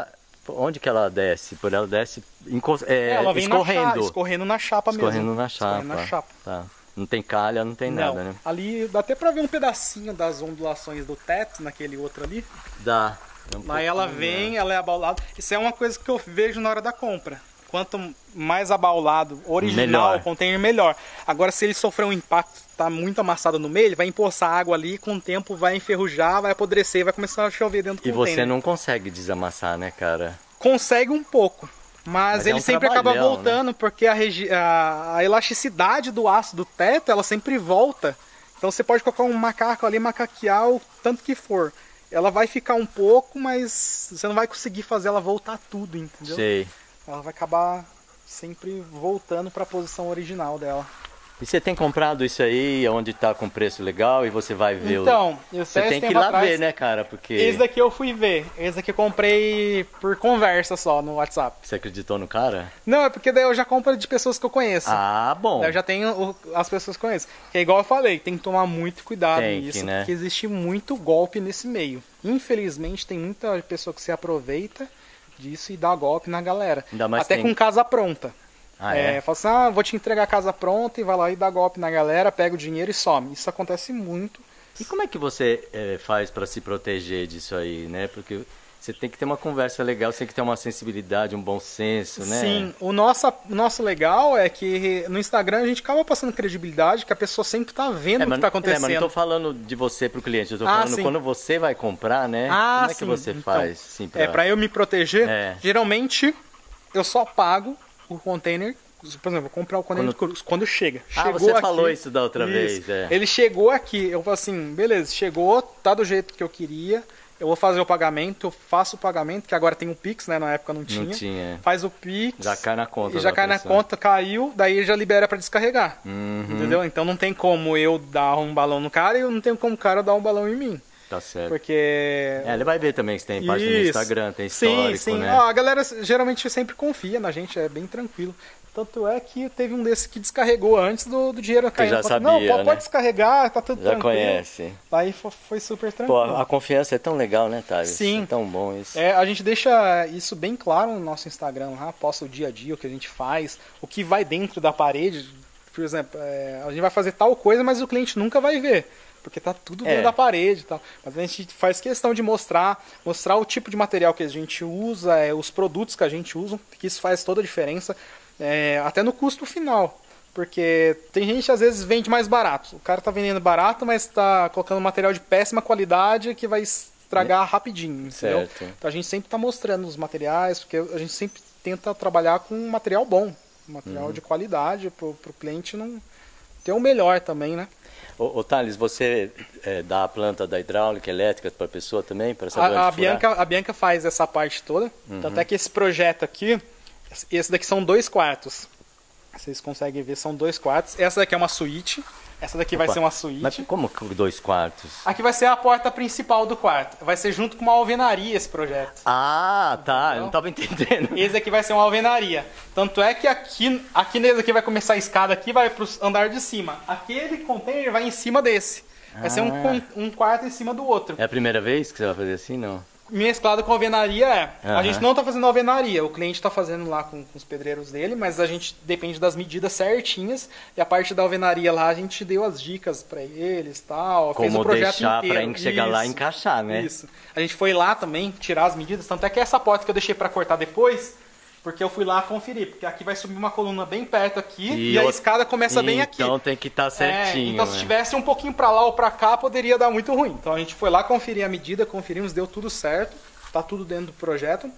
Onde que ela desce? Por ela desce é, ela vem escorrendo. Na chapa, escorrendo na chapa mesmo. Escorrendo na chapa. Escorrendo na chapa. Tá. Não tem calha, não tem não. nada, né? Ali dá até pra ver um pedacinho das ondulações do teto, naquele outro ali. Dá. É um Lá ela vem, ela é abaulada. Isso é uma coisa que eu vejo na hora da compra. Quanto mais abaulado, original o container, melhor. Agora, se ele sofrer um impacto, tá muito amassado no meio, ele vai empoçar água ali, com o tempo vai enferrujar, vai apodrecer, vai começar a chover dentro do e container. E você não consegue desamassar, né, cara? Consegue um pouco, mas, mas ele é um sempre acaba voltando, né? Porque a, a, a elasticidade do aço do teto, ela sempre volta. Então você pode colocar um macaco ali, macaquear o tanto que for. Ela vai ficar um pouco, mas você não vai conseguir fazer ela voltar tudo, entendeu? Sei. Ela vai acabar sempre voltando para a posição original dela. E você tem comprado isso aí, onde está com preço legal, e você vai ver então, o... eu Você tem que ir lá atrás, ver, né, cara? Porque... Esse daqui eu fui ver. Esse daqui eu comprei por conversa só no WhatsApp. Você acreditou no cara? Não, é porque daí eu já compro de pessoas que eu conheço. Ah, bom. Daí eu já tenho o, as pessoas que eu conheço. Que é igual eu falei, tem que tomar muito cuidado tem nisso, que, né? Porque existe muito golpe nesse meio. Infelizmente, tem muita pessoa que se aproveita disso e dá golpe na galera. Até tem... com casa pronta. Ah, é, é? Fala assim, ah, vou te entregar a casa pronta e vai lá e dá golpe na galera, pega o dinheiro e some. Isso acontece muito. E como é que você é, faz para se proteger disso aí, né? Porque você tem que ter uma conversa legal, você tem que ter uma sensibilidade, um bom senso, né? Sim, o nosso, o nosso legal é que no Instagram a gente acaba passando credibilidade, que a pessoa sempre tá vendo é, o que tá acontecendo. É, mas não tô falando de você pro cliente, eu tô ah, falando sim. quando você vai comprar, né? Ah, como é sim. que você então, faz? Sim, pra... É, para eu me proteger, é. geralmente eu só pago o container. Por exemplo, vou comprar o container quando, de quando chega. Ah, chegou você aqui, falou isso da outra isso. vez. É. Ele chegou aqui, eu falo assim, beleza, chegou, tá do jeito que eu queria, eu vou fazer o pagamento, eu faço o pagamento, que agora tem o Pix, né? Na época não tinha. Não tinha. Faz o Pix. Já cai na conta. E já cai na conta, caiu, daí já libera para descarregar. Uhum. Entendeu? Então não tem como eu dar um balão no cara e eu não tenho como o cara dar um balão em mim. Tá certo. Porque... É, ele vai ver também que tem página no Instagram, tem histórico, sim, sim. né? Ó, a galera geralmente sempre confia na gente, é bem tranquilo. Tanto é que teve um desses que descarregou antes do, do dinheiro cair. já sabia, não, pode, né? pode descarregar, tá tudo já tranquilo. Já conhece. Aí foi, foi super tranquilo. Pô, a confiança é tão legal, né, Thales? Sim. É tão bom isso. É, a gente deixa isso bem claro no nosso Instagram lá, posta o dia a dia, o que a gente faz, o que vai dentro da parede. Por exemplo, é, a gente vai fazer tal coisa, mas o cliente nunca vai ver. Porque tá tudo dentro é. da parede e tal. Mas a gente faz questão de mostrar, mostrar o tipo de material que a gente usa, é, os produtos que a gente usa, que isso faz toda a diferença. É, até no custo final, porque tem gente que às vezes vende mais barato. O cara tá vendendo barato, mas tá colocando material de péssima qualidade que vai estragar é. rapidinho, entendeu? Certo. Então a gente sempre tá mostrando os materiais, porque a gente sempre tenta trabalhar com um material bom, um material uhum. de qualidade, pro, pro cliente não ter o melhor também, né? Ô, ô Thales, você é, dá a planta da hidráulica, elétrica para a pessoa também? Para saber a, onde a, Bianca, a Bianca faz essa parte toda, uhum. tanto é que esse projeto aqui, esse daqui são dois quartos. Vocês conseguem ver, são dois quartos. Essa daqui é uma suíte. Essa daqui Opa, vai ser uma suíte. Mas como dois quartos? Aqui vai ser a porta principal do quarto. Vai ser junto com uma alvenaria esse projeto. Ah, tá. Entendeu? Eu não estava entendendo. Esse aqui vai ser uma alvenaria. Tanto é que aqui, aqui nesse aqui vai começar a escada aqui, vai para o andar de cima. Aquele container vai em cima desse. Vai ah. ser um, um quarto em cima do outro. É a primeira vez que você vai fazer assim, não? Mesclado com alvenaria é. Uhum. A gente não está fazendo alvenaria, o cliente está fazendo lá com, com os pedreiros dele, mas a gente depende das medidas certinhas e a parte da alvenaria lá a gente deu as dicas para eles, tal, como fez o projeto deixar inteiro. Para chegar isso, lá e encaixar, né? Isso. A gente foi lá também tirar as medidas, tanto é que essa porta que eu deixei para cortar depois, porque eu fui lá conferir, porque aqui vai subir uma coluna bem perto aqui e, e a escada começa bem aqui. Então tem que estar tá certinho. É, então né? se tivesse um pouquinho para lá ou para cá poderia dar muito ruim. Então a gente foi lá conferir a medida, conferimos, deu tudo certo. Tá tudo dentro do projeto.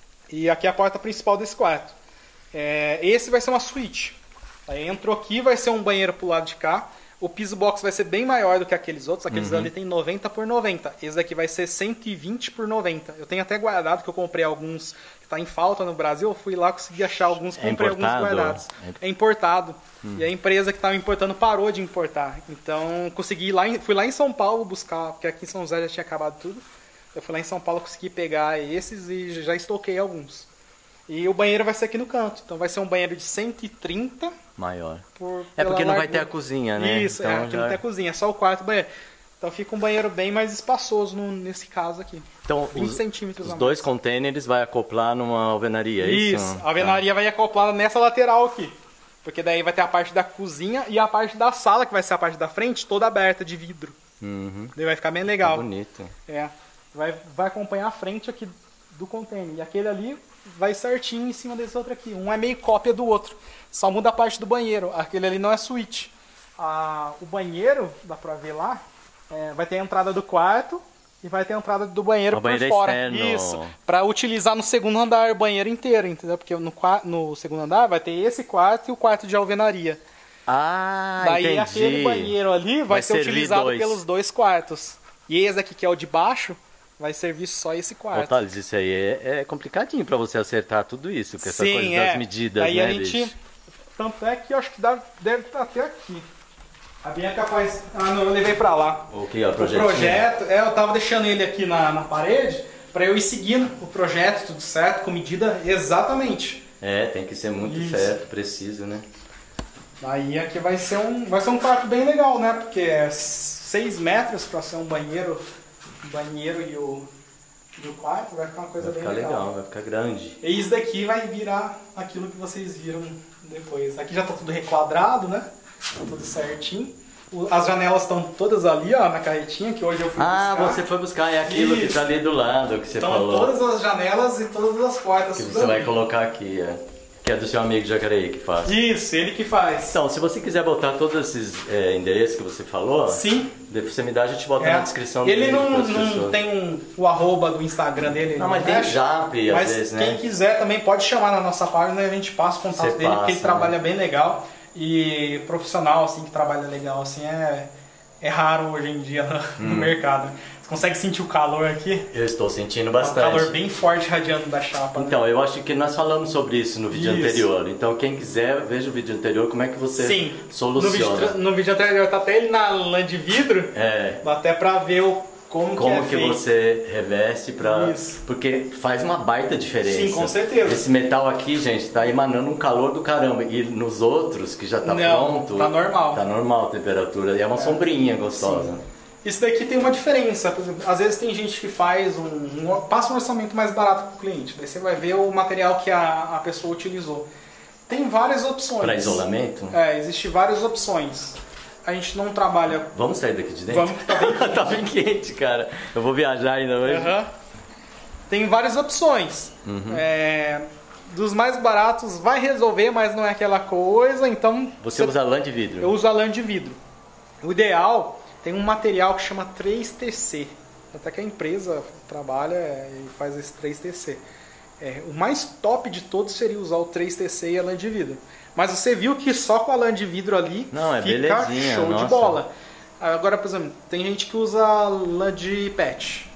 E aqui é a porta principal desse quarto. É, esse vai ser uma suíte. Aí entrou aqui, vai ser um banheiro pro lado de cá. O piso box vai ser bem maior do que aqueles outros. Aqueles uhum. ali tem noventa por noventa. Esse daqui vai ser cento e vinte por noventa. Eu tenho até guardado, que eu comprei alguns que tá em falta no Brasil. Eu fui lá, consegui achar alguns, comprei é alguns guardados. É importado. Hum. E a empresa que estava importando parou de importar. Então consegui ir lá em, fui lá em São Paulo buscar, porque aqui em São José já tinha acabado tudo. Eu fui lá em São Paulo, consegui pegar esses e já estoquei alguns. E o banheiro vai ser aqui no canto. Então vai ser um banheiro de cento e trinta. Maior. Por, é porque não largura. vai ter a cozinha, né? Isso, então, é, aqui já... não tem a cozinha, é só o quarto banheiro. Então fica um banheiro bem mais espaçoso no, nesse caso aqui. Então, vinte os, centímetros os a mais. dois containers vai acoplar numa alvenaria, é isso? Isso, a alvenaria vai acoplar nessa lateral aqui. Porque daí vai ter a parte da cozinha e a parte da sala, que vai ser a parte da frente, toda aberta de vidro. Uhum. Daí vai ficar bem legal. Tá bonito. É, vai, vai acompanhar a frente aqui do container. E aquele ali vai certinho em cima desse outro aqui. Um é meio cópia do outro. Só muda a parte do banheiro. Aquele ali não é suíte. Ah, o banheiro, dá pra ver lá, é, vai ter a entrada do quarto e vai ter a entrada do banheiro o por banheiro fora. Externo. Isso, pra utilizar no segundo andar o banheiro inteiro, entendeu? Porque no, no segundo andar vai ter esse quarto e o quarto de alvenaria. Ah, Daí entendi. aquele banheiro ali vai, Vai ser servir utilizado dois. pelos dois quartos. E esse aqui, que é o de baixo, vai servir só esse Ô, quarto. Thales, isso aí é, é complicadinho pra você acertar tudo isso, com essa Sim, coisa é. das medidas, Daí né, a gente... bicho? Tanto é que eu acho que dá, deve estar até aqui. A Bianca capaz... Ah, não, eu levei pra lá. O que? O O projetinho? projeto, é, eu tava deixando ele aqui na, na parede pra eu ir seguindo o projeto, tudo certo, com medida exatamente. É, tem que ser muito Isso. certo, preciso, né? Aí aqui vai ser um, vai ser um quarto bem legal, né? Porque é seis metros pra ser um banheiro, o banheiro e o, e o quarto, vai ficar uma coisa Vai ficar bem legal. legal, vai ficar grande. E isso daqui vai virar aquilo que vocês viram depois. Aqui já tá tudo requadrado, né? Tá tudo certinho. O- As janelas estão todas ali, ó, na carretinha, que hoje eu fui Ah, buscar. você foi buscar, é aquilo que Isso. tá ali do lado, que você Estão falou. todas as janelas e todas as portas. Que tudo você vai ali. colocar aqui, é. Que é do seu amigo Jacareí que faz. Isso, ele que faz. Então, se você quiser botar todos esses é, endereços que você falou, Sim. depois você me dá, a gente bota É. na descrição Ele do vídeo não, pras não pessoas. tem um, o arroba do Instagram dele. ele Não, mas tem mexe. Zap, às Mas vezes, quem né? quiser também pode chamar na nossa página e a gente passa o contato Você dele, passa, porque ele né? trabalha bem legal e profissional, assim, que trabalha legal, assim, é, é raro hoje em dia no, Hum. no mercado. Você consegue sentir o calor aqui? Eu estou sentindo É um bastante. calor bem forte radiando da chapa. né? Então, eu acho que nós falamos sobre isso no vídeo Isso. anterior. Então, quem quiser, veja o vídeo anterior, como é que você Sim, soluciona. No vídeo, no vídeo anterior tá até ele na lã de vidro, É, dá até pra ver o, como, como que que é feito. você reveste pra... Isso. Porque faz uma baita diferença. Sim, com certeza. Esse metal aqui, gente, tá emanando um calor do caramba. E nos outros, que já tá Não, pronto... tá normal. Tá normal a temperatura. E é uma sombrinha gostosa. Sim. Isso daqui tem uma diferença, por exemplo, às vezes tem gente que faz um, um passa um orçamento mais barato para o cliente, daí você vai ver o material que a, a pessoa utilizou. Tem várias opções. Para isolamento? É, existem várias opções. A gente não trabalha... Vamos sair daqui de dentro? Vamos, que tá bem quente. Tá bem quente, cara. Eu vou viajar ainda hoje. Aham. Tem várias opções. Uhum. É, dos mais baratos vai resolver, mas não é aquela coisa, então... Você usa lã de vidro? Eu uso a lã de vidro. O ideal... Tem um material que chama três T C. Até que a empresa trabalha e faz esse três T C. É, o mais top de todos seria usar o três T C e a lã de vidro. Mas você viu que só com a lã de vidro ali Não, é fica belezinha, show nossa. de bola. Agora, por exemplo, tem gente que usa lã de pet.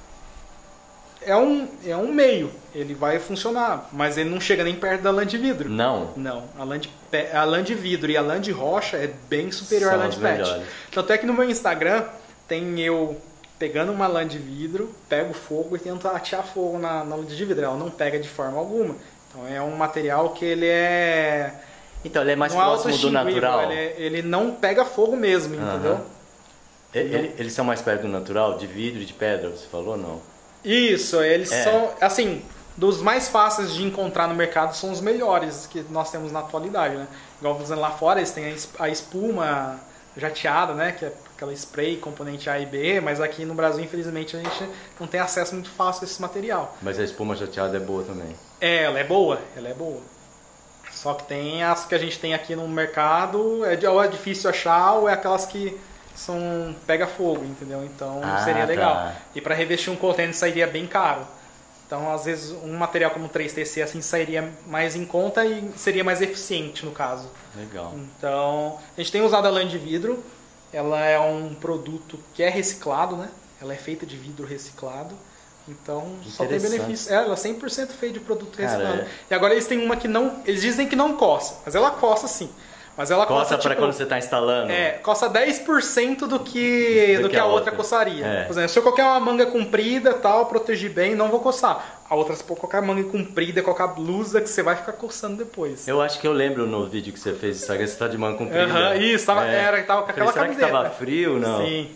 É um, é um meio, ele vai funcionar, mas ele não chega nem perto da lã de vidro. Não. Não, a lã, de pe... a lã de vidro e a lã de rocha é bem superior São à lã as de pet. melhores. Tanto é que no meu Instagram tem eu pegando uma lã de vidro, pego fogo e tento atear fogo na, na lã de vidro. Ela não pega de forma alguma. Então é um material que ele é... Então, ele é mais não é próximo do autoextinguível, natural. Ele, é- ele não pega fogo mesmo, Aham. entendeu? Ele- ele- Eles são mais perto do natural? De vidro e de pedra, você falou? Não. Isso, eles É. são, assim, dos mais fáceis de encontrar no mercado são os melhores que nós temos na atualidade, né? Igual dizendo lá fora, eles têm a es- a espuma jateada, né? Que é aquela spray, componente A e B, mas aqui no Brasil, infelizmente, a gente não tem acesso muito fácil a esse material. Mas a espuma jateada é boa também. É, ela é boa, ela é boa. Só que tem as que a gente tem aqui no mercado, é, de- ou é difícil achar, ou é aquelas que são pega fogo, entendeu? Então Ah, seria legal. tá. E para revestir um container sairia bem caro. Então, às vezes, um material como três T C assim sairia mais em conta e seria mais eficiente no caso. Legal. Então, a gente tem usado a lã de vidro. Ela é um produto que é reciclado, né? Ela é feita de vidro reciclado. Então, só tem Interessante. benefício. É, ela é cem por cento feita de produto Cara, reciclado. é. E agora eles têm uma que não... Eles dizem que não coça, mas ela coça sim. Mas ela Coça coça, pra tipo, quando você tá instalando? é, coça dez por cento do que, do que a outra, coçaria. É. Por exemplo, se eu colocar uma manga comprida tal, proteger bem, não vou coçar. A outra, se eu colocar manga comprida, colocar blusa, que você vai ficar coçando depois. Eu acho que eu lembro no vídeo que você fez, Instagram, você tá de manga comprida. Aham, isso, tava, É. era, tava com Falei, aquela será camiseta. que tava frio? Não. Sim.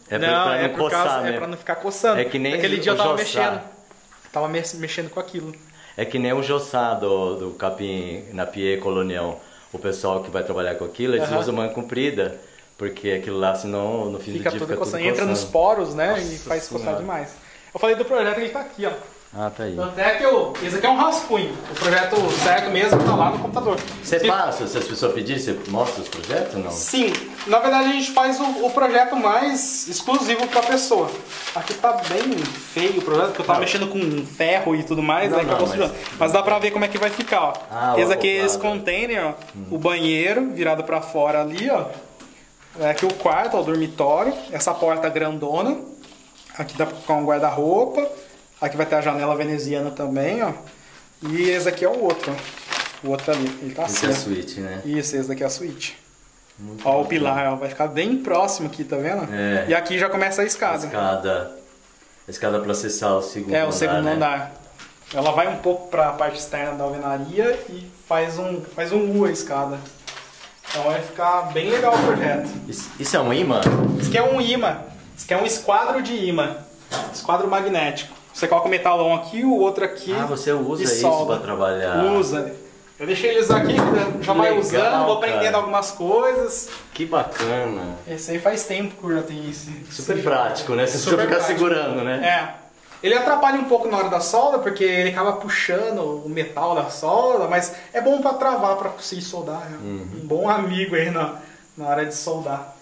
É pra, não, pra não é por coçar, causa, né? é pra não ficar coçando. É que nem Aquele dia eu tava joçar. mexendo. Tava mexendo com aquilo. É que nem o joçá do, do capim na pie colonial. O pessoal que vai trabalhar com aquilo, eles Uhum. usam manga comprida. Porque aquilo lá, senão, no fim Fica do dia tudo fica coçando. tudo Entra coçando. nos poros, né? Nossa e faz Senhora. coçar demais. Eu falei do projeto, ele tá aqui, ó. Ah, tá aí. Tanto é que eu, esse aqui é um rascunho. O projeto certo mesmo tá lá no computador. Você Se- passa, se as pessoas pedirem, você mostra os projetos ou não? Sim, na verdade a gente faz o, o projeto mais exclusivo para a pessoa. Aqui tá bem feio o projeto, porque eu tava Não. mexendo com ferro e tudo mais, Não, aí não, acabou mas- sujando. Mas dá pra ver como é que vai ficar, ó. Ah, esse o aqui é esse acoplado. container, ó. O banheiro virado para fora ali, ó. É aqui o quarto, ó, o dormitório. Essa porta grandona. Aqui dá pra colocar um guarda-roupa. Aqui vai ter a janela veneziana também, ó. E esse aqui é o outro, ó. O outro ali, ele tá Esse assim. é a ó. suíte, né? Isso, esse daqui é a suíte. Muito Ó, o bacana. pilar, ó, vai ficar bem próximo aqui, tá vendo? É. E aqui já começa a A escada. escada. A escada pra acessar o segundo É, andar, o segundo né? andar. Ela vai um pouco para a parte externa da alvenaria e faz um, faz um U a escada. Então vai ficar bem legal o projeto. Isso, isso é um imã? Isso aqui é um imã. Isso aqui é um esquadro de imã. Esquadro magnético. Você coloca o metalão aqui, o outro aqui. Ah, você usa e isso solda. pra trabalhar. Usa. Eu deixei eles aqui, já vai Legal, usando, vou aprendendo cara. algumas coisas. Que bacana. Esse aí faz tempo que eu já tenho esse. Super esse- prático, né? Você Super precisa ficar prático. segurando, né? É. Ele atrapalha um pouco na hora da solda, porque ele acaba puxando o metal da solda, mas é bom para travar, para conseguir soldar. É Uhum. um bom amigo aí na, na hora de soldar.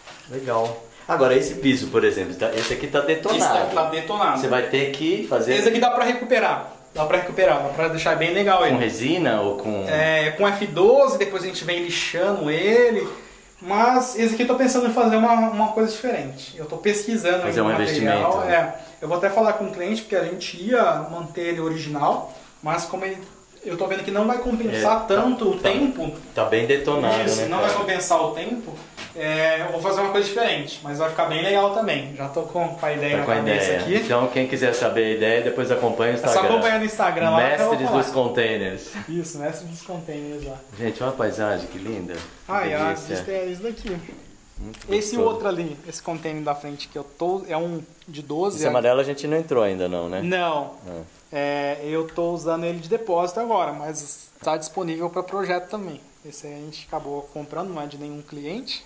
Legal. Agora, esse piso, por exemplo, tá- esse aqui tá detonado. Isso daqui tá detonado. Você vai ter que fazer Esse aqui dá para recuperar. Dá para recuperar, dá para deixar bem legal com ele. resina ou com... É, com F doze, depois a gente vem lixando ele. Mas esse aqui eu tô pensando em fazer uma, uma coisa diferente. Eu tô pesquisando Fazer aí um o material. investimento. É, eu vou até falar com o cliente, porque a gente ia manter ele original, mas como ele, eu tô vendo que não vai compensar É, tanto tá, o tá. tempo, Tá bem detonado, isso, né? não cara? vai compensar o tempo, é, eu vou fazer uma coisa diferente, mas vai ficar bem legal também. Já tô com, com a ideia Tá na com a cabeça ideia. aqui. Então, quem quiser saber a ideia, depois acompanha o É só Instagram. acompanhar no Instagram lá que eu vou Mestres falar. dos Containers. Isso, mestre dos containers lá. Gente, olha a paisagem, que linda. Que Ah, e a delícia. vista é isso daqui. Muito Esse gostoso. outro ali, esse container da frente que eu tô, é um de doze. Esse amarelo a gente não entrou ainda não, né? Não, Ah. é, eu tô usando ele de depósito agora, mas está disponível para projeto também. Esse aí a gente acabou comprando, não é de nenhum cliente.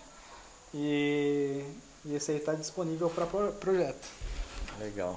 E, e esse aí está disponível para projeto. Legal.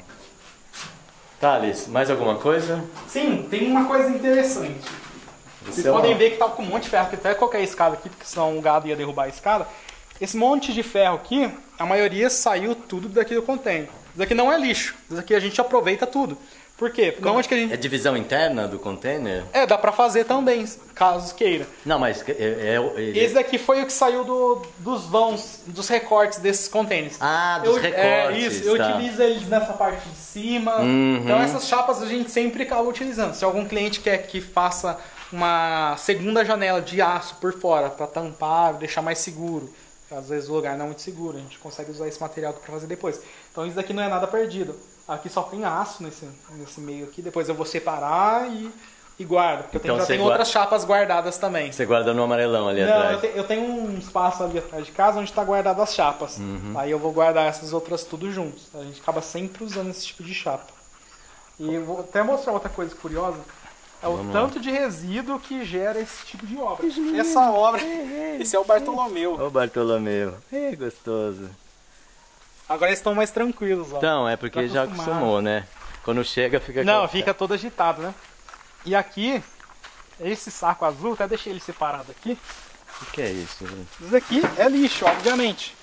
Thales, mais alguma coisa? Sim, tem uma coisa interessante. Vocês Esse é podem uma- ver que tá com um monte de ferro, que até qualquer escada aqui, porque senão o gado ia derrubar a escada. Esse monte de ferro aqui, a maioria saiu tudo daqui do container. Isso daqui não é lixo, isso daqui a gente aproveita tudo. Por quê? Porque onde que a gente... É divisão interna do container? É, dá pra fazer também, caso queira. Não, mas é, é, ele- Esse daqui foi o que saiu do, dos vãos, dos recortes desses containers. Ah, dos Eu- recortes. É, isso, eu tá. utilizo eles nessa parte de cima. Uhum. Então essas chapas a gente sempre acaba utilizando. Se algum cliente quer que faça uma segunda janela de aço por fora para tampar, deixar mais seguro. Às vezes o lugar não é muito seguro, a gente consegue usar esse material para fazer depois. Então isso daqui não é nada perdido. Aqui só tem aço nesse, nesse meio aqui, depois eu vou separar e, e guardo. Porque eu tenho, Então já você tenho guarda- outras chapas guardadas também. Você guarda no amarelão ali Não, atrás. eu, te- eu tenho um espaço ali atrás de casa onde está guardado as chapas. Uhum. Aí eu vou guardar essas outras tudo juntos. A gente acaba sempre usando esse tipo de chapa. E eu vou até mostrar outra coisa curiosa. É o Vamos lá. tanto de resíduo que gera esse tipo de obra. Essa obra, esse é o Bartolomeu. Ô Bartolomeu, é gostoso. Agora eles estão mais tranquilos, ó. Então, é porque Tá já acostumado. acostumou, né? Quando chega fica... Não, com- fica todo agitado, né? E aqui, esse saco azul, até deixei ele separado aqui. O que é isso, gente? Isso aqui é lixo, obviamente.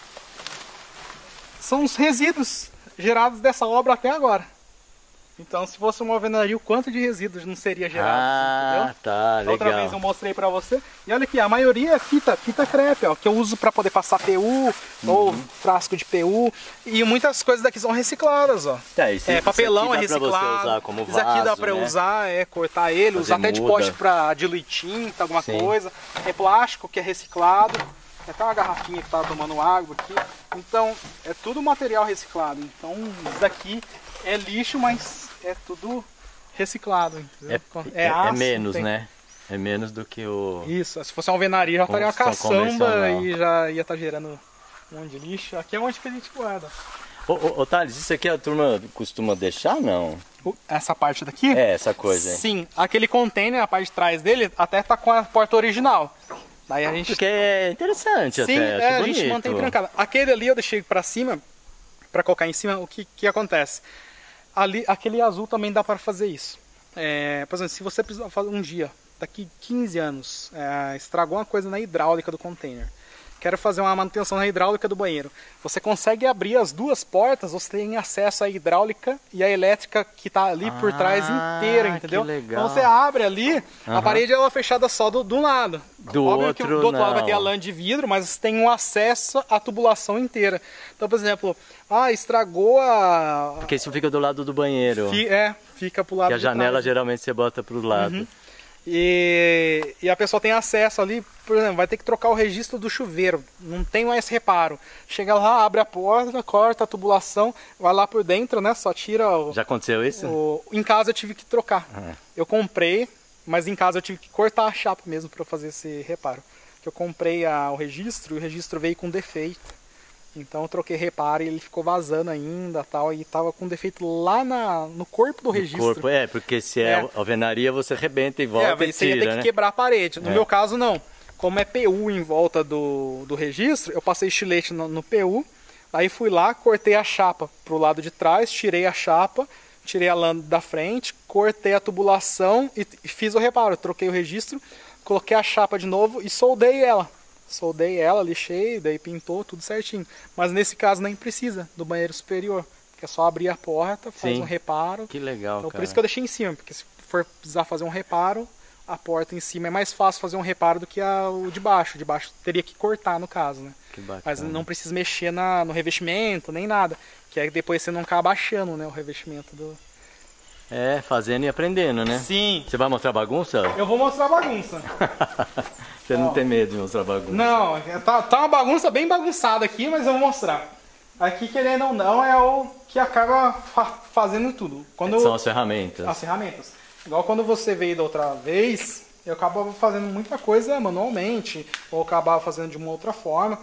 São os resíduos gerados dessa obra até agora. Então, se fosse uma alvenaria, o quanto de resíduos não seria gerado, Ah, entendeu? tá, Da Outra vez legal. eu mostrei pra você. E olha aqui, a maioria é fita, fita crepe, ó, que eu uso pra poder passar P U ou Uhum. frasco de P U. E muitas coisas daqui são recicladas, ó. Tá, isso- É, isso papelão aqui é dá pra você reciclado. usar como Isso aqui dá vaso, pra né? usar, é, cortar ele, Fazer usar até de muda. pote pra diluir tinta, alguma Sim. coisa. É plástico que é reciclado. Tem até uma garrafinha que tá tomando água aqui. Então, é tudo material reciclado. Então, isso daqui é lixo, mas é tudo reciclado. É, entendeu? é- é aço, menos, tem- né? É menos do que o... Isso, se fosse uma alvenaria já estaria uma Construção caçamba convencional. e já ia estar gerando um monte de lixo. Aqui é onde que a gente guarda. Ô, ô, ô Thales, isso aqui a turma costuma deixar, não? Essa parte daqui? É, essa coisa aí. Sim, aquele container, a parte de trás dele, até tá com a porta original. Daí a gente... Porque é interessante. Sim, até, é, a bonito. gente mantém trancado. Aquele ali eu deixei pra cima, pra colocar em cima, o que, que acontece? Ali, aquele azul também dá pra fazer isso. É, por exemplo, se você precisar fazer um dia, daqui quinze anos, é, estragou uma coisa na hidráulica do container, quero fazer uma manutenção na hidráulica do banheiro. Você consegue abrir as duas portas, você tem acesso à hidráulica e à elétrica que está ali por ah, trás inteira, entendeu? Que legal. Então você abre ali, uhum. a parede ela é fechada só do, do lado. Do Óbvio outro, que do outro não. lado vai ter a lã de vidro, mas você tem um acesso à tubulação inteira. Então, por exemplo, ah, estragou a... Porque isso fica do lado do banheiro. Fi, é, fica pro lado que a de janela trás. geralmente você bota pro lado. Uhum. E, e a pessoa tem acesso ali, por exemplo, vai ter que trocar o registro do chuveiro, não tem mais reparo. Chega lá, abre a porta, corta a tubulação, vai lá por dentro, né? Só tira o... Já aconteceu isso? O, em casa eu tive que trocar. Uhum. Eu comprei, mas em casa eu tive que cortar a chapa mesmo para fazer esse reparo. Que eu comprei a, o registro e o registro veio com defeito. Então eu troquei reparo e ele ficou vazando ainda tal, e tava com defeito lá na, no corpo do no registro. Corpo, é, porque se é, é alvenaria você arrebenta e volta é, e você tira, ia ter que né? quebrar a parede. No é. meu caso não. Como é P U em volta do, do registro, eu passei estilete no, no P U, aí fui lá, cortei a chapa pro lado de trás, tirei a chapa, tirei a lã da frente, cortei a tubulação e, e fiz o reparo. Eu troquei o registro, coloquei a chapa de novo e soldei ela. Soldei ela, lixei, daí pintou, tudo certinho. Mas nesse caso nem precisa do banheiro superior, porque é só abrir a porta, faz Sim. um reparo. Que legal, então, cara. por isso que eu deixei em cima, porque se for precisar fazer um reparo, a porta em cima é mais fácil fazer um reparo do que a, o de baixo. O de baixo teria que cortar, no caso, né? Que bacana. Mas não precisa mexer na, no revestimento, nem nada. Que aí depois você não acaba baixando, né, o revestimento do... É, fazendo e aprendendo, né? Sim. Você vai mostrar bagunça? Eu vou mostrar a bagunça. Você não tem medo de mostrar bagunça? Não, tá, tá uma bagunça bem bagunçada aqui, mas eu vou mostrar. Aqui, querendo ou não, é o que acaba fa fazendo tudo. Quando São as ferramentas. As ferramentas. Igual quando você veio da outra vez, eu acabava fazendo muita coisa manualmente, ou acabava fazendo de uma outra forma.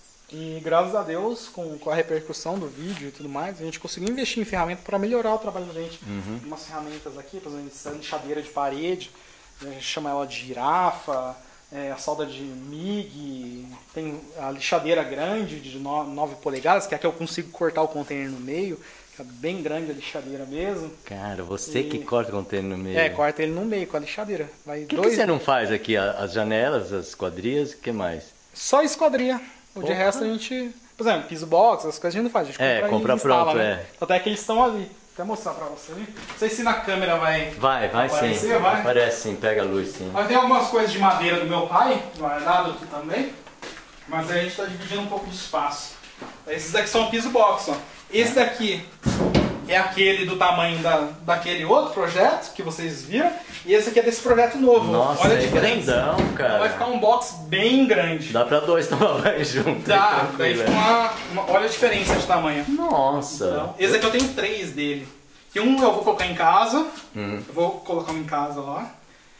E graças a Deus, com, com a repercussão do vídeo e tudo mais, a gente conseguiu investir em ferramentas para melhorar o trabalho da gente. Uhum. Umas ferramentas aqui, por exemplo, essa lixadeira de parede, a gente chama ela de girafa, é, a solda de M I G, tem a lixadeira grande de nove polegadas, que é a que eu consigo cortar o container no meio, que é bem grande a lixadeira mesmo. Cara, você E... que corta o container no meio. É, corta ele no meio com a lixadeira. Vai O que, dois... que você não faz aqui? As janelas, as quadrias, o que mais? Só esquadria. O de resto a gente... Por exemplo, piso box, as coisas a gente não faz. A gente É, compra, compra e instala, pronto, né? é. Até que eles estão ali. Vou até mostrar pra você ali. Não sei se na câmera vai... Vai, vai aparecer, sim. vai? Aparece sim, pega a luz sim. Mas tem algumas coisas de madeira do meu pai, guardado aqui também. Mas aí a gente tá dividindo um pouco de espaço. Esses daqui são piso box, ó. Esse daqui é aquele do tamanho da, daquele outro projeto que vocês viram. E esse aqui é desse projeto novo. Nossa, olha a é diferença. grandão, cara. Então vai ficar um box bem grande. Dá pra dois tomar banho junto. Dá, aí, daí tranquilo, fica uma, uma... Olha a diferença de tamanho. Nossa. Então, esse aqui eu tenho três dele. E um eu vou colocar em casa. Hum. Eu vou colocar um em casa lá.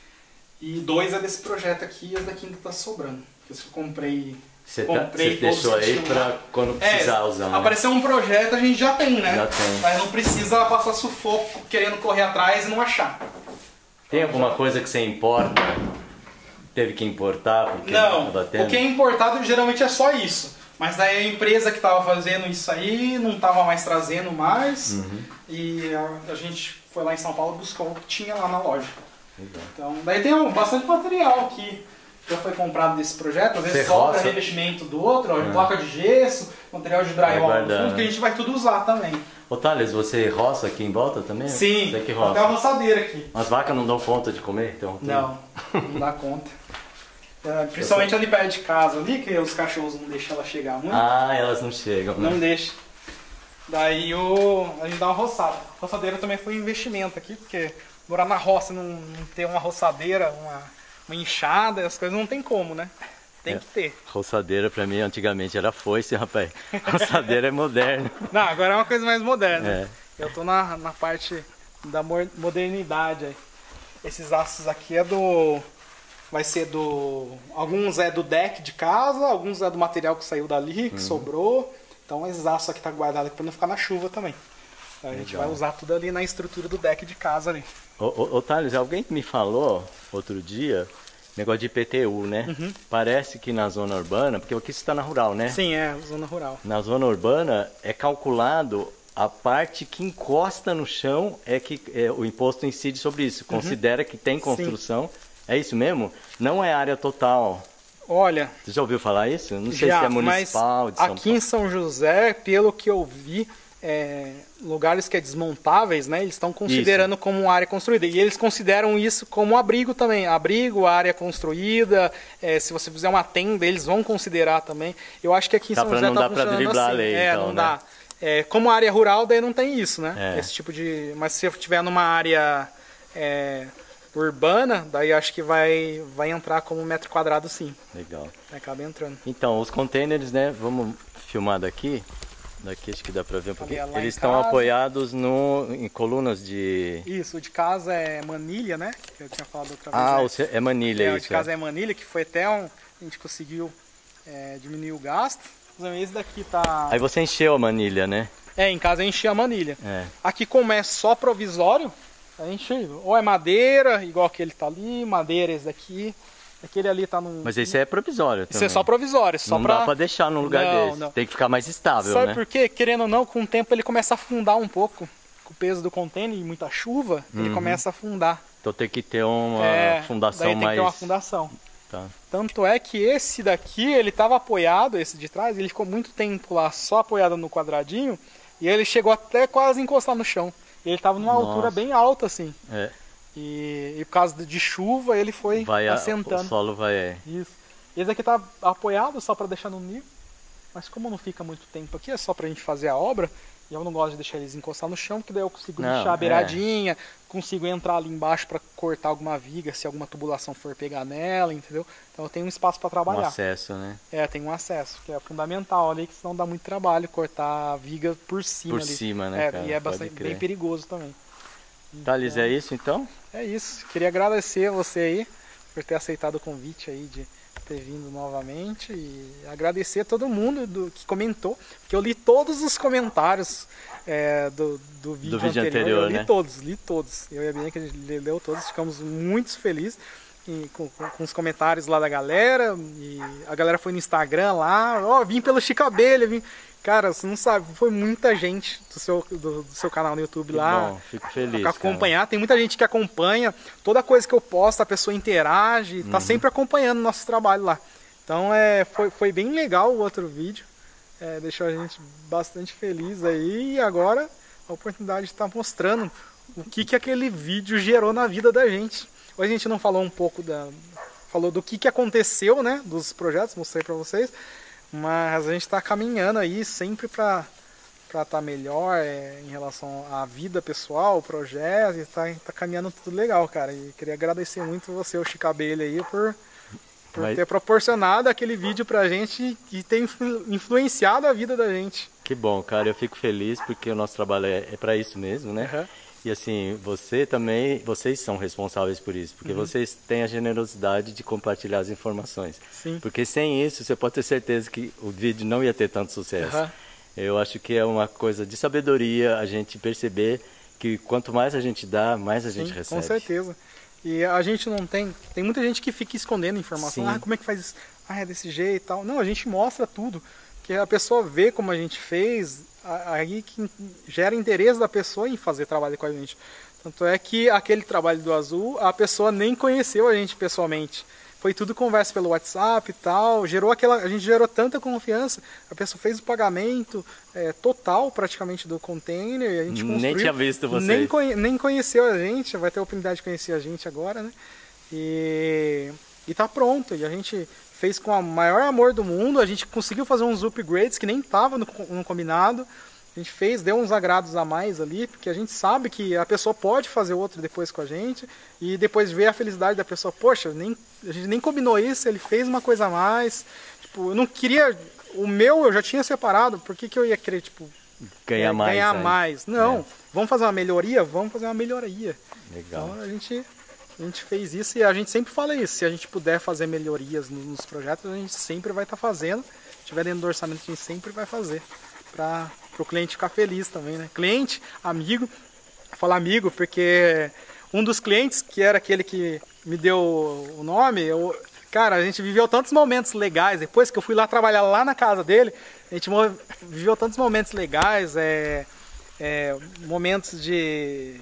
E dois é desse projeto aqui e esse daqui ainda tá sobrando. Esse que eu comprei. Você, tá, comprei você deixou todos aí que pra quando precisar é, usar. Né? Apareceu um projeto, a gente já tem, né? Já tem. Mas não precisa passar sufoco querendo correr atrás e não achar. Tem alguma coisa que você importa? Teve que importar porque não, tá batendo? o que é importado geralmente é só isso. Mas daí a empresa que estava fazendo isso aí não estava mais trazendo mais. Uhum. E a, a gente foi lá em São Paulo e buscou o que tinha lá na loja. Legal. Então, daí tem um, bastante material aqui. Já foi comprado desse projeto, às vezes sobra revestimento do outro, ó, de placa de gesso, material de drywall no fundo, que a gente vai tudo usar também. Ô Thales, você roça aqui em volta também? Sim, você que roça. até a roçadeira aqui. As vacas não dão conta de comer? Então, não, não dá conta. É, principalmente ali perto de casa, ali, que os cachorros não deixam ela chegar muito. Ah, elas não chegam, né? Não deixam. Daí o, a gente dá uma roçada. A roçadeira também foi um investimento aqui, porque morar na roça, não, não ter uma roçadeira, uma... uma enxada, as coisas não tem como, né? Tem é. que ter. Roçadeira pra mim antigamente era foice, rapaz. Roçadeira é moderna. Não, agora é uma coisa mais moderna. É. Eu tô na, na parte da modernidade aí. Esses aços aqui é do vai ser do... Alguns é do deck de casa, alguns é do material que saiu dali, que uhum. sobrou. Então esses aços aqui tá guardado aqui pra não ficar na chuva também. Então, a gente vai usar tudo ali na estrutura do deck de casa ali. Ô, ô, ô Thales, alguém me falou outro dia, negócio de I P T U, né? Uhum. Parece que na zona urbana, porque aqui você está na rural, né? Sim, é, zona rural. Na zona urbana é calculado a parte que encosta no chão, é que é, o imposto incide sobre isso. Considera uhum. que tem construção. Sim. É isso mesmo? Não é área total. Olha... Você já ouviu falar isso? Não sei já, se é municipal de São aqui Paulo. Em São José, pelo que eu vi, é, lugares que é desmontáveis, né? Eles estão considerando isso. como área construída. E eles consideram isso como abrigo também. Abrigo, área construída. É, se você fizer uma tenda, eles vão considerar também. Eu acho que aqui em tá São José está funcionando assim. Não dá pra driblar a lei, é, então, não né? dá. É, como área rural, daí não tem isso, né? É. Esse tipo de... Mas se tiver numa área... É, urbana, daí acho que vai, vai entrar como metro quadrado sim. Legal. Acaba entrando. Então, os containers, né, vamos filmar daqui. Daqui acho que dá pra ver um pouquinho. Ali, eles estão apoiados no, em colunas de... Isso, o de casa é manilha, né? Que eu tinha falado outra ah, vez. Ah, é manilha é, isso. O de casa é. é manilha, que foi até um... A gente conseguiu é, diminuir o gasto. Esse daqui tá... Aí você encheu a manilha, né? É, em casa eu enchi a manilha. É. Aqui como é só provisório, a gente, ou é madeira, igual aquele tá ali, madeira esse daqui, aquele ali tá no... Mas esse é provisório também. Esse é só provisório, só não pra... dá pra deixar num lugar não, desse, não. Tem que ficar mais estável, Sabe né? por quê? Querendo ou não, com o tempo ele começa a afundar um pouco, com o peso do container e muita chuva, uhum. ele começa a afundar. Então tem que ter uma é, fundação daí tem mais... que ter uma fundação. Tá. Tanto é que esse daqui, ele tava apoiado, esse de trás, ele ficou muito tempo lá só apoiado no quadradinho, e ele chegou até quase a encostar no chão. Ele tava numa Nossa. altura bem alta, assim. É. E, e por causa de chuva ele foi vai assentando. A, o solo vai... É. Isso. Esse aqui tá apoiado só para deixar no nível. Mas como não fica muito tempo aqui, é só pra gente fazer a obra. E eu não gosto de deixar eles encostar no chão, porque daí eu consigo não, deixar a beiradinha, é. consigo entrar ali embaixo para cortar alguma viga, se alguma tubulação for pegar nela, entendeu? Então eu tenho um espaço para trabalhar. Um acesso, né? É, tem um acesso, que é fundamental ali, que senão dá muito trabalho cortar a viga por cima Por ali. cima, né, é, cara? E é bastante, bem perigoso também. Thales, então, é isso então? É isso. Queria agradecer a você aí por ter aceitado o convite aí de ter vindo novamente e agradecer a todo mundo do, que comentou, porque eu li todos os comentários é, do, do vídeo, do vídeo anterior, anterior, eu li né? todos, li todos. Eu e a Bianca, a gente leu todos, ficamos muito felizes e, com, com os comentários lá da galera, e a galera foi no Instagram lá, ó, oh, vim pelo Chico Abelha, vim... Cara, você não sabe, foi muita gente do seu, do, do seu canal no YouTube que lá. Bom, fico feliz. Acompanhar, cara. Tem muita gente que acompanha, toda coisa que eu posto, a pessoa interage, uhum. tá sempre acompanhando o nosso trabalho lá. Então é, foi, foi bem legal o outro vídeo, é, deixou a gente bastante feliz aí, e agora a oportunidade de estar mostrando o que, que aquele vídeo gerou na vida da gente. Hoje a gente não falou um pouco da... falou do que, que aconteceu, né, dos projetos, mostrei pra vocês. Mas a gente está caminhando aí sempre para estar tá melhor é, em relação à vida pessoal, o projeto, e está tá caminhando tudo legal, cara. E queria agradecer muito você, o Chico Abelha, aí, por, por Mas... ter proporcionado aquele vídeo pra gente e ter influ influenciado a vida da gente. Que bom, cara, eu fico feliz porque o nosso trabalho é, é para isso mesmo, né? Uhum. E assim, você também, vocês são responsáveis por isso, porque uhum. vocês têm a generosidade de compartilhar as informações. Sim. Porque sem isso, você pode ter certeza que o vídeo não ia ter tanto sucesso. Uhum. Eu acho que é uma coisa de sabedoria a gente perceber que quanto mais a gente dá, mais a Sim, gente recebe. Com certeza. E a gente não tem... Tem muita gente que fica escondendo informação. Sim. Ah, como é que faz isso? Ah, é desse jeito e tal. Não, a gente mostra tudo. Que a pessoa vê como a gente fez... aí que gera interesse da pessoa em fazer trabalho com a gente. Tanto é que aquele trabalho do Azul, a pessoa nem conheceu a gente pessoalmente. Foi tudo conversa pelo WhatsApp e tal, gerou aquela, a gente gerou tanta confiança, a pessoa fez o pagamento é, total praticamente do container, e a gente construiu. Nem tinha visto vocês. Nem, conhe, nem conheceu a gente, vai ter a oportunidade de conhecer a gente agora, né? E, e tá pronto, e a gente... fez com o maior amor do mundo, a gente conseguiu fazer uns upgrades que nem estava no, no combinado, a gente fez, deu uns agrados a mais ali, porque a gente sabe que a pessoa pode fazer outro depois com a gente, e depois ver a felicidade da pessoa, poxa, nem, a gente nem combinou isso, ele fez uma coisa a mais, tipo, eu não queria, o meu eu já tinha separado, por que, que eu ia querer, tipo, ganhar é, mais? Ganhar aí. mais, não, é. Vamos fazer uma melhoria? Vamos fazer uma melhoria. Legal. Então a gente A gente fez isso e a gente sempre fala isso. Se a gente puder fazer melhorias nos projetos, a gente sempre vai estar tá fazendo. Se tiver dentro do orçamento, a gente sempre vai fazer. Para o cliente ficar feliz também, né? Cliente, amigo. Vou falar amigo porque um dos clientes, que era aquele que me deu o nome, eu, cara, a gente viveu tantos momentos legais. Depois que eu fui lá trabalhar lá na casa dele, a gente viveu tantos momentos legais, é, é, momentos de...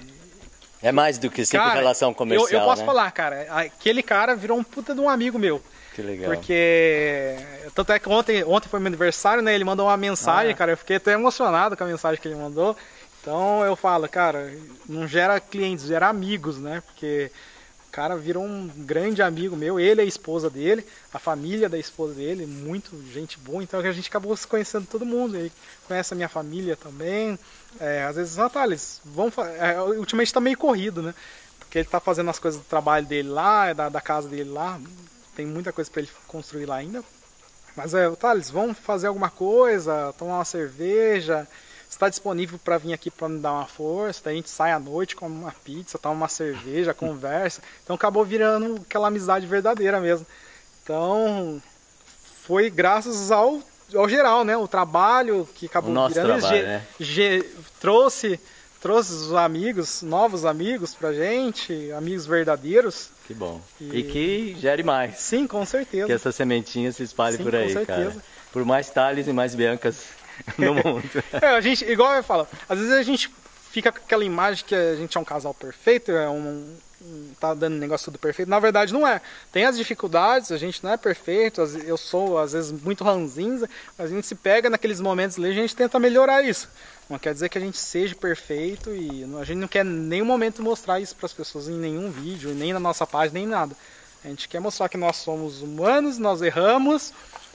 É mais do que sempre cara, relação comercial, eu, eu posso né? falar, cara, aquele cara virou um puta de um amigo meu. Que legal. Porque, tanto é que ontem, ontem foi meu aniversário, né? Ele mandou uma mensagem, ah, é. cara, eu fiquei até emocionado com a mensagem que ele mandou. Então eu falo, cara, não gera clientes, gera amigos, né? Porque o cara virou um grande amigo meu, ele e a esposa dele, a família da esposa dele, muito gente boa, então a gente acabou se conhecendo todo mundo. Ele conhece a minha família também. É, às vezes, Natália, vão, é, ultimamente tá meio corrido, né? Porque ele tá fazendo as coisas do trabalho dele lá, da, da casa dele lá, tem muita coisa para ele construir lá ainda. Mas, é, Thales, vamos fazer alguma coisa, tomar uma cerveja, está disponível para vir aqui para me dar uma força, daí a gente sai à noite, come uma pizza, toma uma cerveja, conversa. Então acabou virando aquela amizade verdadeira mesmo. Então, foi graças ao... ao geral, né? O trabalho que acabou o nosso virando, trabalho, ge, né? ge, trouxe, trouxe os amigos, novos amigos pra gente, amigos verdadeiros. Que bom. E, e que gere mais. Sim, com certeza. Que essa sementinha se espalhe Sim, por aí, com certeza. cara. Por mais Thales e mais Biancas no mundo. É, a gente, igual eu falo, às vezes a gente fica com aquela imagem que a gente é um casal perfeito, é um... tá dando negócio tudo perfeito. Na verdade não é. Tem as dificuldades, a gente não é perfeito, eu sou às vezes muito ranzinza, mas a gente se pega naqueles momentos ali, a gente tenta melhorar isso. Não quer dizer que a gente seja perfeito e a gente não quer em nenhum momento mostrar isso para as pessoas em nenhum vídeo, nem na nossa página, nem nada. A gente quer mostrar que nós somos humanos, nós erramos,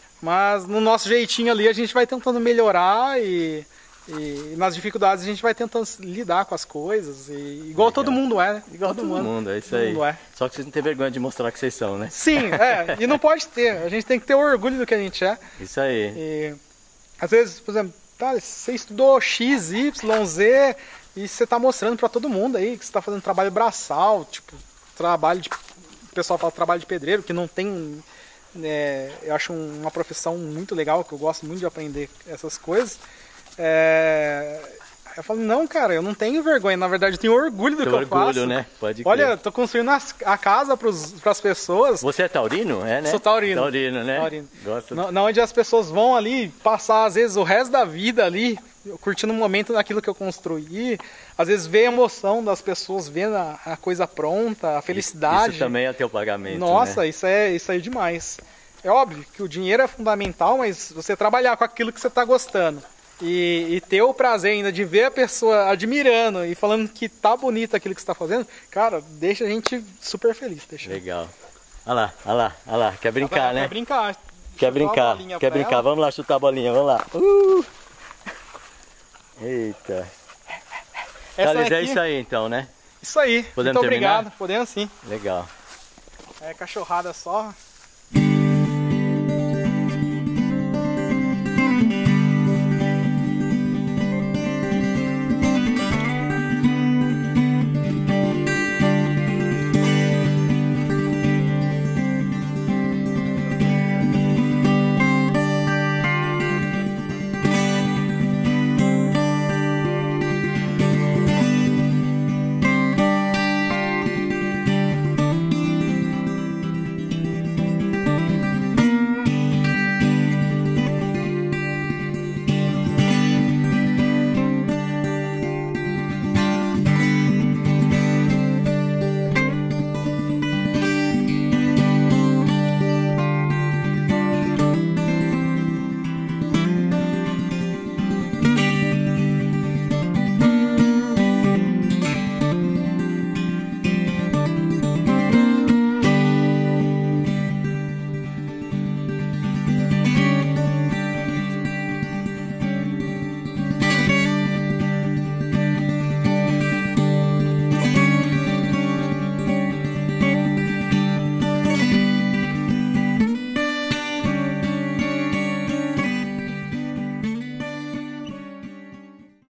mas no nosso jeitinho ali a gente vai tentando melhorar e... E nas dificuldades a gente vai tentando lidar com as coisas, e, igual Legal. todo mundo é, né? Igual todo, todo mundo, mundo, é isso aí. É. Só que vocês não têm vergonha de mostrar que vocês são, né? Sim, é, e não pode ter, a gente tem que ter orgulho do que a gente é. Isso aí. E, às vezes, por exemplo, tá, você estudou X, Y, Z, e você tá mostrando pra todo mundo aí que você tá fazendo trabalho braçal, tipo, trabalho de... O pessoal fala trabalho de pedreiro, que não tem... É, eu acho uma profissão muito legal, que eu gosto muito de aprender essas coisas. É... Eu falo, não, cara, eu não tenho vergonha, na verdade eu tenho orgulho do Tem que orgulho, eu faço. Né? Pode Olha, crer. eu tô construindo a casa para as pessoas. Você é taurino? É, né? Sou taurino. Taurino, né? Taurino. Gosto. Na, na onde as pessoas vão ali passar, às vezes, o resto da vida ali, curtindo um momento daquilo que eu construí. Às vezes vê a emoção das pessoas, vendo a, a coisa pronta, a felicidade. Isso também é teu pagamento, Nossa, né? isso é, isso é demais. É óbvio que o dinheiro é fundamental, mas você trabalhar com aquilo que você está gostando. E, e ter o prazer ainda de ver a pessoa admirando e falando que tá bonito aquilo que você tá fazendo, cara, deixa a gente super feliz. Deixa. Legal. Olha lá, olha lá, olha lá. Quer brincar, quer, né? Quer brincar. Quer brincar, quer brincar. Ela. Vamos lá chutar a bolinha, vamos lá. Uh! Eita. Thales, aqui... é isso aí então, né? Isso aí. Podemos Muito terminar? Obrigado. Podemos sim. Legal. É cachorrada só.